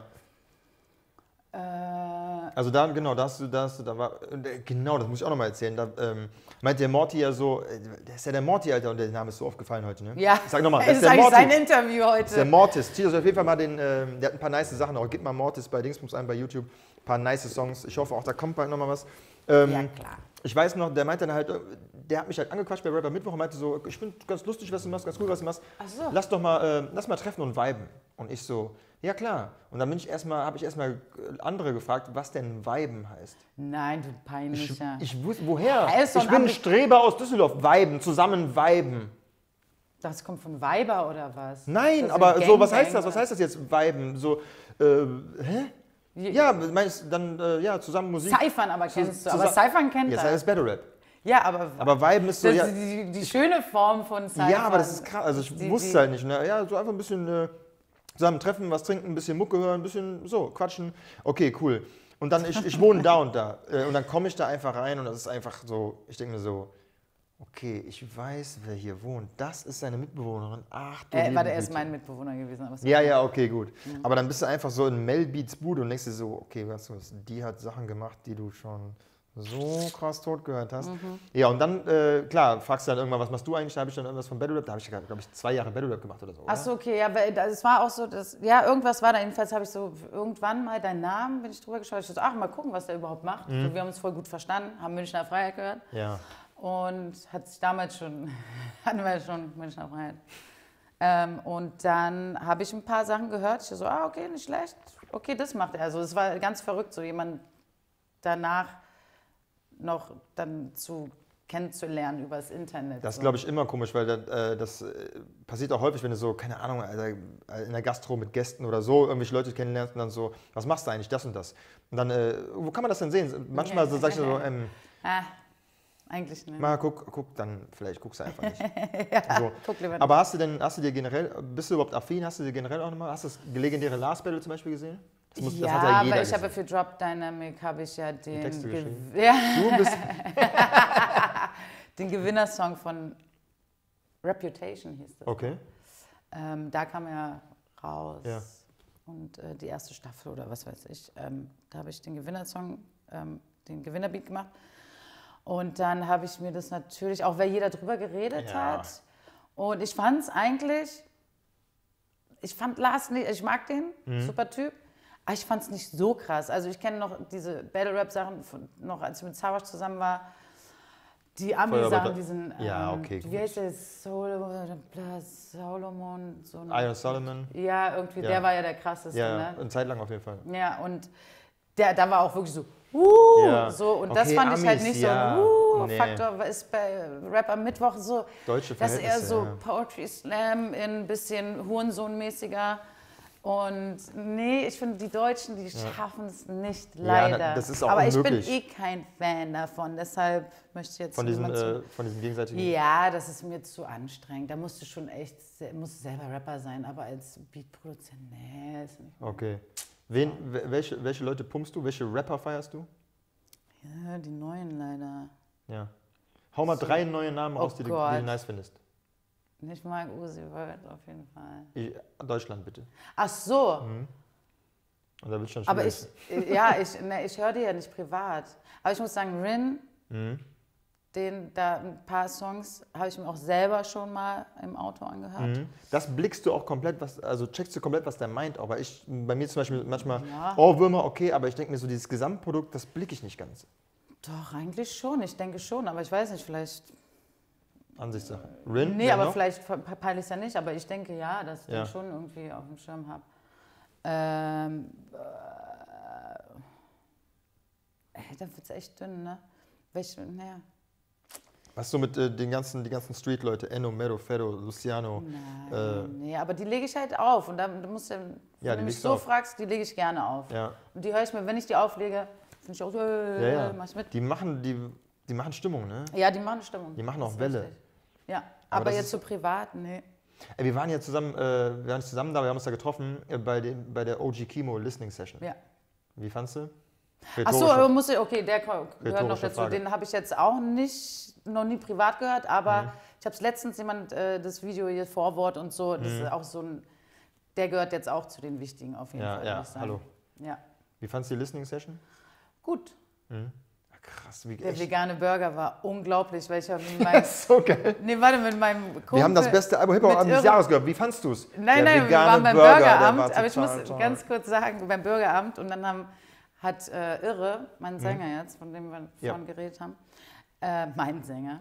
S3: Also da muss ich auch nochmal erzählen. Da meint der Morty ja so, der ist ja der Morty, Alter, und der Name ist so oft gefallen heute, ne?
S2: Ja,
S3: sag nochmal,
S2: das ist eigentlich sein Interview heute.
S3: Das ist der Mortis. Zieht euch auf jeden Fall mal der hat ein paar nice Sachen auch. Gebt mal Mortis bei Dingsbums ein, bei YouTube. Ein paar nice Songs. Ich hoffe auch, da kommt bald nochmal was.
S2: Ja, klar.
S3: Ich weiß noch, der meinte dann halt, der hat mich halt angequatscht bei Rapper Mittwoch und meinte so, ich finde ganz lustig, was du machst, ganz cool, was du machst.
S2: Ach so.
S3: Lass mal treffen und viben. Und ich so, ja klar. Und dann habe ich erstmal andere gefragt, was denn viben heißt.
S2: Nein, du peinlicher.
S3: Ich wusste, woher?
S2: Ich
S3: bin ein Streber aus Düsseldorf. Viben, zusammen viben.
S2: Das kommt von Weiber oder was?
S3: Nein, aber so, was heißt das? Was heißt das jetzt, viben? So, hä? Ja, meinst dann, zusammen Musik.
S2: Cyphern aber kennst du, aber Cyphern kennt
S3: er. Ja, das ist Battle Rap.
S2: Ja, aber
S3: Viben ist so,
S2: das ist die schöne Form von Cyphern.
S3: Ja, aber das ist krass, also ich wusste es halt nicht, ne? Ja, so einfach ein bisschen zusammen treffen, was trinken, ein bisschen Mucke hören, ein bisschen so, quatschen. Okay, cool. Und dann, ich wohne da und da. Und dann komme ich da einfach rein und das ist einfach so, ich denke mir so, okay, ich weiß, wer hier wohnt. Das ist seine Mitbewohnerin. Ach du
S2: Er ist mein Mitbewohner gewesen. Aber
S3: ja, okay, gut. Mhm. Aber dann bist du einfach so in Mel Beats Bude und denkst dir so, okay, weißt du was, die hat Sachen gemacht, die du schon so krass tot gehört hast. Ja, und dann, klar, fragst du dann irgendwann, was machst du eigentlich? Da habe ich dann irgendwas von Battle Rap, da habe ich, glaube ich, 2 Jahre Battle Rap gemacht oder so.
S2: Achso, okay, ja, es war auch so, dass, ja, irgendwas war da, jedenfalls habe ich so irgendwann mal deinen Namen, bin ich drüber geschaut, ich dachte, ach, mal gucken, was der überhaupt macht. So, wir haben uns voll gut verstanden, haben Münchner Freiheit gehört.
S3: Ja.
S2: Und hat sich damals schon, hatten wir schon Münchner Freiheit. Und dann habe ich ein paar Sachen gehört, ich so, okay, nicht schlecht, okay, das macht er. Also es war ganz verrückt, so jemand danach noch dann kennenzulernen über das Internet.
S3: Das ist, glaube ich, immer komisch, weil das passiert auch häufig, wenn du so, keine Ahnung, in der Gastro mit Gästen oder so irgendwelche Leute kennenlernst und dann so, was machst du eigentlich, das und das? Und dann, wo kann man das denn sehen? Manchmal so, sag ich so,
S2: eigentlich nicht.
S3: Mal guck, dann vielleicht guckst du einfach nicht.
S2: Ja,
S3: so.
S2: Guck lieber nicht.
S3: Aber hast du dir generell, bist du überhaupt affin, hast du dir generell auch nochmal, hast du das legendäre Last Battle zum Beispiel gesehen? Das hat ja jeder
S2: weil ich
S3: gesehen.
S2: habe für Drop Dynamic habe ich ja den,
S3: Texte geschrieben.
S2: Du bist den Gewinnersong von Reputation hieß das.
S3: Okay.
S2: Da kam er raus
S3: Ja.
S2: und die erste Staffel oder was weiß ich. Da habe ich den Gewinnersong, den Gewinnerbeat gemacht. Und dann habe ich mir das natürlich, auch weil jeder drüber geredet hat. Und ich fand es eigentlich, ich fand Lars nicht, ich mag den, super Typ. Aber ich fand es nicht so krass. Also ich kenne noch diese Battle-Rap-Sachen, noch als ich mit Savage zusammen war. Die Ami-Sachen, diesen, wie heißt der? Solomon. So
S3: Iron Solomon.
S2: Ja, irgendwie, der war ja der krasseste.
S3: Ja,
S2: ne?
S3: eine Zeit lang auf jeden Fall.
S2: Ja, und da war auch wirklich so, so. Und das fand ich halt nicht so ein Faktor, ist bei Rap am Mittwoch so,
S3: Deutsche
S2: dass er so
S3: ja.
S2: Poetry Slam in ein bisschen Hurensohn-mäßiger. Und nee, ich finde, die Deutschen, die schaffen es nicht, leider.
S3: Ja, das ist auch
S2: aber
S3: unmöglich.
S2: Ich bin kein Fan davon, deshalb möchte ich jetzt...
S3: Von diesem gegenseitigen...
S2: Ja, das ist mir zu anstrengend. Da musst du schon echt, musst selber Rapper sein, aber als Beatproduzent, nee, ist nicht.
S3: Okay. Welche Leute pumpst du? Welche Rapper feierst du?
S2: Ja, die neuen leider.
S3: Ja. Hau mal 3 neue Namen raus, die du nice findest.
S2: Ich mag Uzi Vert auf jeden Fall.
S3: Deutschland bitte.
S2: Ach so.
S3: Und da wird schon
S2: aber
S3: schwierig.
S2: ich höre die ja nicht privat. Aber ich muss sagen, Rin, ein paar Songs habe ich mir auch selber schon mal im Auto angehört.
S3: Das blickst du auch komplett, checkst du komplett, was der meint. Aber bei mir zum Beispiel manchmal, Ohrwürmer, okay, aber ich denke mir so, dieses Gesamtprodukt, das blicke ich nicht ganz.
S2: Doch, eigentlich schon. Ich denke schon, aber ich weiß nicht, vielleicht...
S3: Ansichtssache. Rin?
S2: Nee, aber vielleicht peile ich es ja nicht, aber ich denke ja, dass ich den schon irgendwie auf dem Schirm habe. Da wird es echt dünn, ne?
S3: Was so mit die ganzen Street-Leute, Enno, Mero, Ferro, Luciano?
S2: Nee, aber die lege ich halt auf. Und da musst du, wenn du mich so fragst, die lege ich gerne auf.
S3: Ja.
S2: Und die höre ich mir, wenn ich die auflege, finde ich auch so, mach ich mit.
S3: Die machen Stimmung, ne?
S2: Ja, die machen Stimmung.
S3: Die machen auch Welle.
S2: Richtig. Ja, aber jetzt so privat, nee.
S3: Wir waren ja zusammen, da, wir haben uns da getroffen bei der OG Kimo Listening Session. Ja. Wie fandst du?
S2: Achso, okay, der gehört noch dazu. Frage. Den habe ich jetzt auch noch nie privat gehört, aber ich habe es letztens das Video hier Vorwort und so, das ist auch so der gehört jetzt auch zu den wichtigen auf jeden Fall.
S3: Ja, hallo.
S2: Ja.
S3: Wie fandst du die Listening Session?
S2: Gut.
S3: Krass,
S2: der vegane Burger war unglaublich, weil ich habe mit meinem...
S3: so geil.
S2: Nee, warte, mit meinem Kumpel...
S3: Wir haben das beste Album Hip-Hop des Jahres gehört. Wie fandst du es?
S2: Nein, wir waren beim Burgeramt, aber ich muss ganz kurz sagen, beim Burgeramt und dann hat Irre, mein Sänger jetzt, von dem wir vorhin geredet haben, mein Sänger,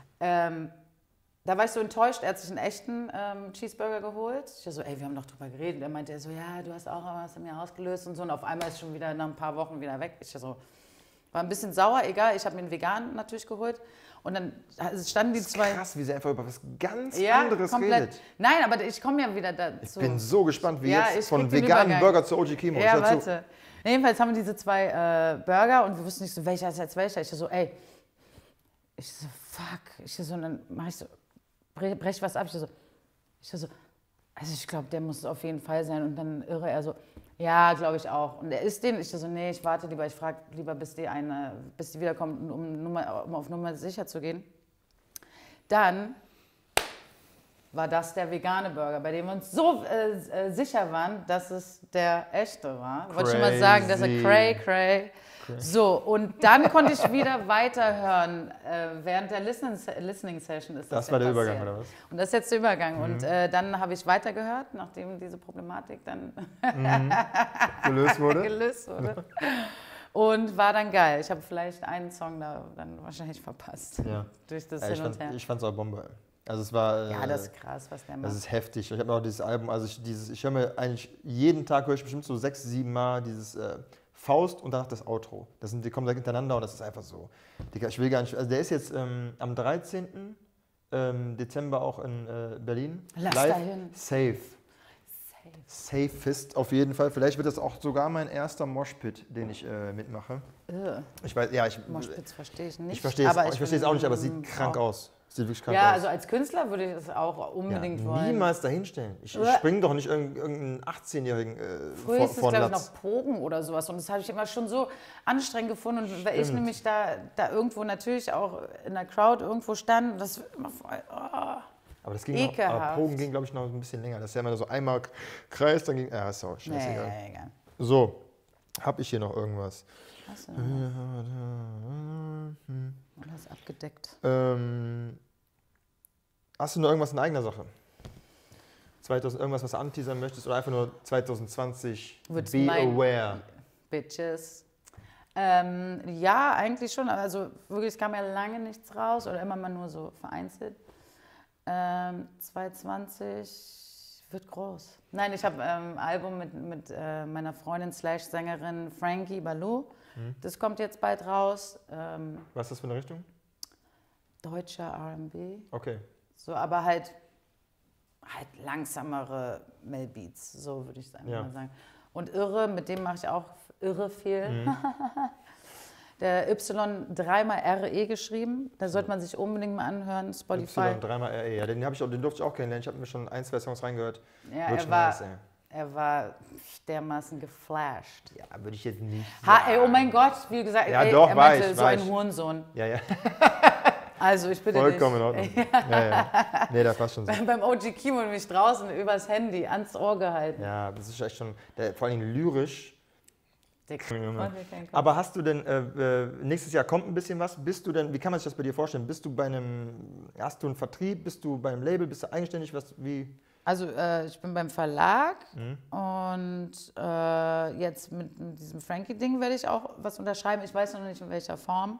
S2: da war ich so enttäuscht, er hat sich einen echten Cheeseburger geholt. Ich so, wir haben doch drüber geredet. Er meinte so, ja, du hast auch was in mir ausgelöst und so. Und auf einmal ist schon wieder nach ein paar Wochen wieder weg. Ich so... War ein bisschen sauer, egal, ich habe mir einen veganen natürlich geholt. Und dann standen die zwei...
S3: Krass, wie sie einfach über was ganz anderes redet.
S2: Nein, aber ich komme ja wieder dazu.
S3: Ich bin so gespannt, wie jetzt von veganen Burger zu OG Kimo.
S2: Ja, warte. Jedenfalls haben wir diese 2 Burger und wir wussten nicht so, welcher ist jetzt welcher. Ich so, Ich so, fuck. Ich so, und dann mache ich so, brech was ab. Ich so, also ich glaube, der muss es auf jeden Fall sein. Und dann Irre er so, ja, glaube ich auch. Und er ist den. Ich so, nee, ich warte lieber, ich frage lieber, bis die wiederkommt, um auf Nummer sicher zu gehen. Dann war das der vegane Burger, bei dem wir uns so sicher waren, dass es der echte war. Wollte ich schon mal sagen, dass er cray. Okay. So, und dann konnte ich wieder weiterhören. Während der Listening Session ist das.
S3: Das war der Übergang, oder was?
S2: Und das ist jetzt der Übergang. Und dann habe ich weitergehört, nachdem diese Problematik dann
S3: gelöst wurde.
S2: gelöst wurde. Und war dann geil. Ich habe vielleicht einen Song da dann wahrscheinlich verpasst.
S3: Ja.
S2: Durch das Hin und Her.
S3: Ich fand es auch Bombe. Also es war...
S2: Ja, das ist krass, was der macht.
S3: Das ist heftig. Ich habe auch dieses Album, also ich höre mir eigentlich jeden Tag, höre ich bestimmt so 6, 7 Mal dieses Faust und danach das Outro. Die kommen da hintereinander und das ist einfach so. Digga, ich will gar nicht... Also der ist jetzt am 13. Dezember auch in Berlin.
S2: Lass
S3: live.
S2: dahin.
S3: Safest auf jeden Fall. Vielleicht wird das auch sogar mein erster Moshpit, den ich mitmache. Ich weiß, ja,
S2: Moshpits verstehe ich nicht.
S3: Ich verstehe es auch nicht, aber es sieht krank aus. Sieht wirklich krank aus.
S2: Ja, also als Künstler würde ich das auch unbedingt wollen.
S3: Niemals dahinstellen. Ich springe doch nicht irgendeinen 18-Jährigen
S2: Früher ist es, glaube ich, noch Pogen oder sowas. Und das habe ich immer schon so anstrengend gefunden. Und weil ich nämlich da irgendwo natürlich auch in der Crowd irgendwo stand, das wird immer voll... Oh.
S3: Aber das ging noch, aber Pogen ging, glaube ich, noch ein bisschen länger. Das ist ja immer so einmal Kreis, dann ging... Ja, ist auch scheißegal.
S2: Nee, egal.
S3: So, habe ich hier noch irgendwas?
S2: Was denn? Alles abgedeckt.
S3: Hast du noch irgendwas in eigener Sache? Irgendwas, was du anteasern möchtest? Oder einfach nur 2020 be aware?
S2: Bitches. Ja, eigentlich schon. Also wirklich, es kam ja lange nichts raus oder immer mal nur so vereinzelt. 2020 wird groß. Nein, ich habe ein Album mit meiner Freundin / Sängerin Frankie Baloo. Das kommt jetzt bald raus.
S3: Was ist das für eine Richtung?
S2: Deutscher R&B.
S3: Okay.
S2: So, aber halt langsamere Mel Beats, so würde ich es einfach mal sagen. Und Irre, mit dem mache ich auch irre viel. Der Y 3-mal RE geschrieben, da sollte man sich unbedingt mal anhören, Spotify.
S3: Y 3-mal RE, ja, den durfte ich auch kennenlernen. Ich habe mir schon 1, 2 Songs reingehört.
S2: Ja, er war dermaßen geflasht.
S3: Ja, würde ich jetzt nicht sagen.
S2: Oh mein Gott, wie gesagt,
S3: ja, doch, er meinte
S2: so ein Hurensohn.
S3: Ja, ja.
S2: Also ich bitte
S3: vollkommen in Ordnung. Ja. Nee, das passt schon so.
S2: Beim OG Kimo nämlich draußen übers Handy ans Ohr gehalten.
S3: Ja, das ist echt schon, vor allem lyrisch.
S2: Dick.
S3: Aber hast du denn, nächstes Jahr kommt ein bisschen was, wie kann man sich das bei dir vorstellen? Hast du einen Vertrieb, bist du beim Label, bist du eigenständig, wie?
S2: Also ich bin beim Verlag und jetzt mit diesem Frankie-Ding werde ich auch was unterschreiben. Ich weiß noch nicht in welcher Form.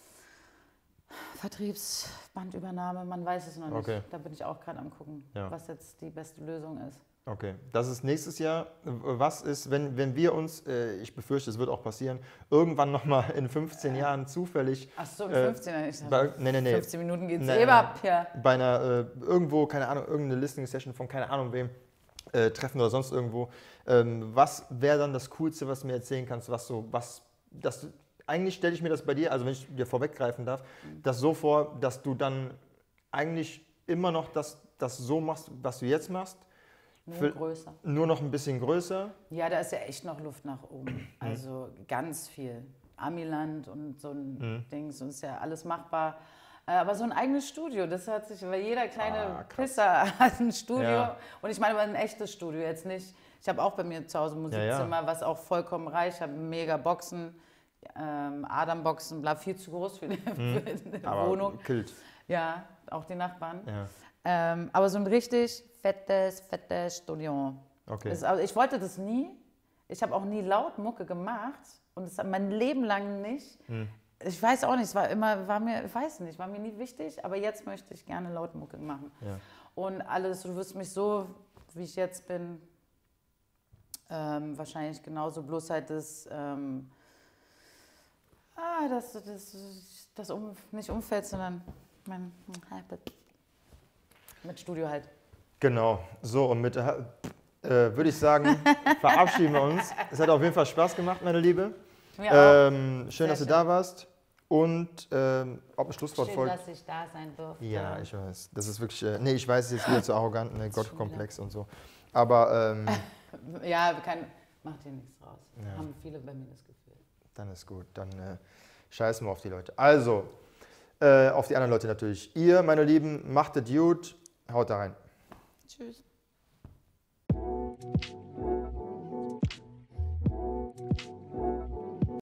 S2: Vertriebsbandübernahme, man weiß es noch nicht.
S3: Okay.
S2: Da bin ich auch gerade am gucken, was jetzt die beste Lösung ist.
S3: Okay, das ist nächstes Jahr. Was ist, wenn wir uns, ich befürchte, es wird auch passieren, irgendwann nochmal in 15 Jahren zufällig...
S2: Ach so, in 15 Jahren?
S3: Nee.
S2: 15 Minuten geht es eben ab, ja.
S3: Bei einer, irgendwo, keine Ahnung, irgendeine Listening-Session von keine Ahnung wem, treffen oder sonst irgendwo. Was wäre dann das Coolste, was du mir erzählen kannst, eigentlich stelle ich mir das bei dir, also wenn ich dir vorweggreifen darf, das so vor, dass du dann eigentlich immer noch das so machst, was du jetzt machst.
S2: Nur größer.
S3: Nur noch ein bisschen größer?
S2: Ja, da ist ja echt noch Luft nach oben. Also ganz viel. Amiland und so ein Ding, so ist ja alles machbar. Aber so ein eigenes Studio, das hat sich, weil jeder kleine Pisser hat ein Studio. Ja. Und ich meine, aber ein echtes Studio, jetzt nicht. Ich habe auch bei mir zu Hause ein Musikzimmer, was auch vollkommen reicht. Ich habe mega Boxen, Adam-Boxen, viel zu groß für eine Wohnung.
S3: Killt.
S2: Ja, auch die Nachbarn.
S3: Ja.
S2: Aber so ein richtig fettes Studio.
S3: Okay.
S2: Ich wollte das nie. Ich habe auch nie laut Mucke gemacht und das mein Leben lang nicht. Ich weiß auch nicht, war mir nie wichtig, aber jetzt möchte ich gerne laut Mucke machen. Ja. Und alles, du wirst mich so, wie ich jetzt bin, wahrscheinlich genauso, bloß halt nicht Umfeld, sondern mit Studio halt.
S3: Genau, so und mit würde ich sagen, verabschieden wir uns. Es hat auf jeden Fall Spaß gemacht, meine Liebe. Schön, dass du da warst. Und ob ein Schlusswort folgt.
S2: Schön, dass ich da sein durfte.
S3: Ja, ich weiß. Das ist wirklich, ich weiß, es ist wieder zu arrogant, Gottkomplex und so. Aber
S2: macht hier nichts draus. Ja. Haben viele bei mir das Gefühl.
S3: Dann ist gut, dann scheißen wir auf die Leute. Also, auf die anderen Leute natürlich. Ihr, meine Lieben, macht es gut, haut da rein.
S2: Tschüss.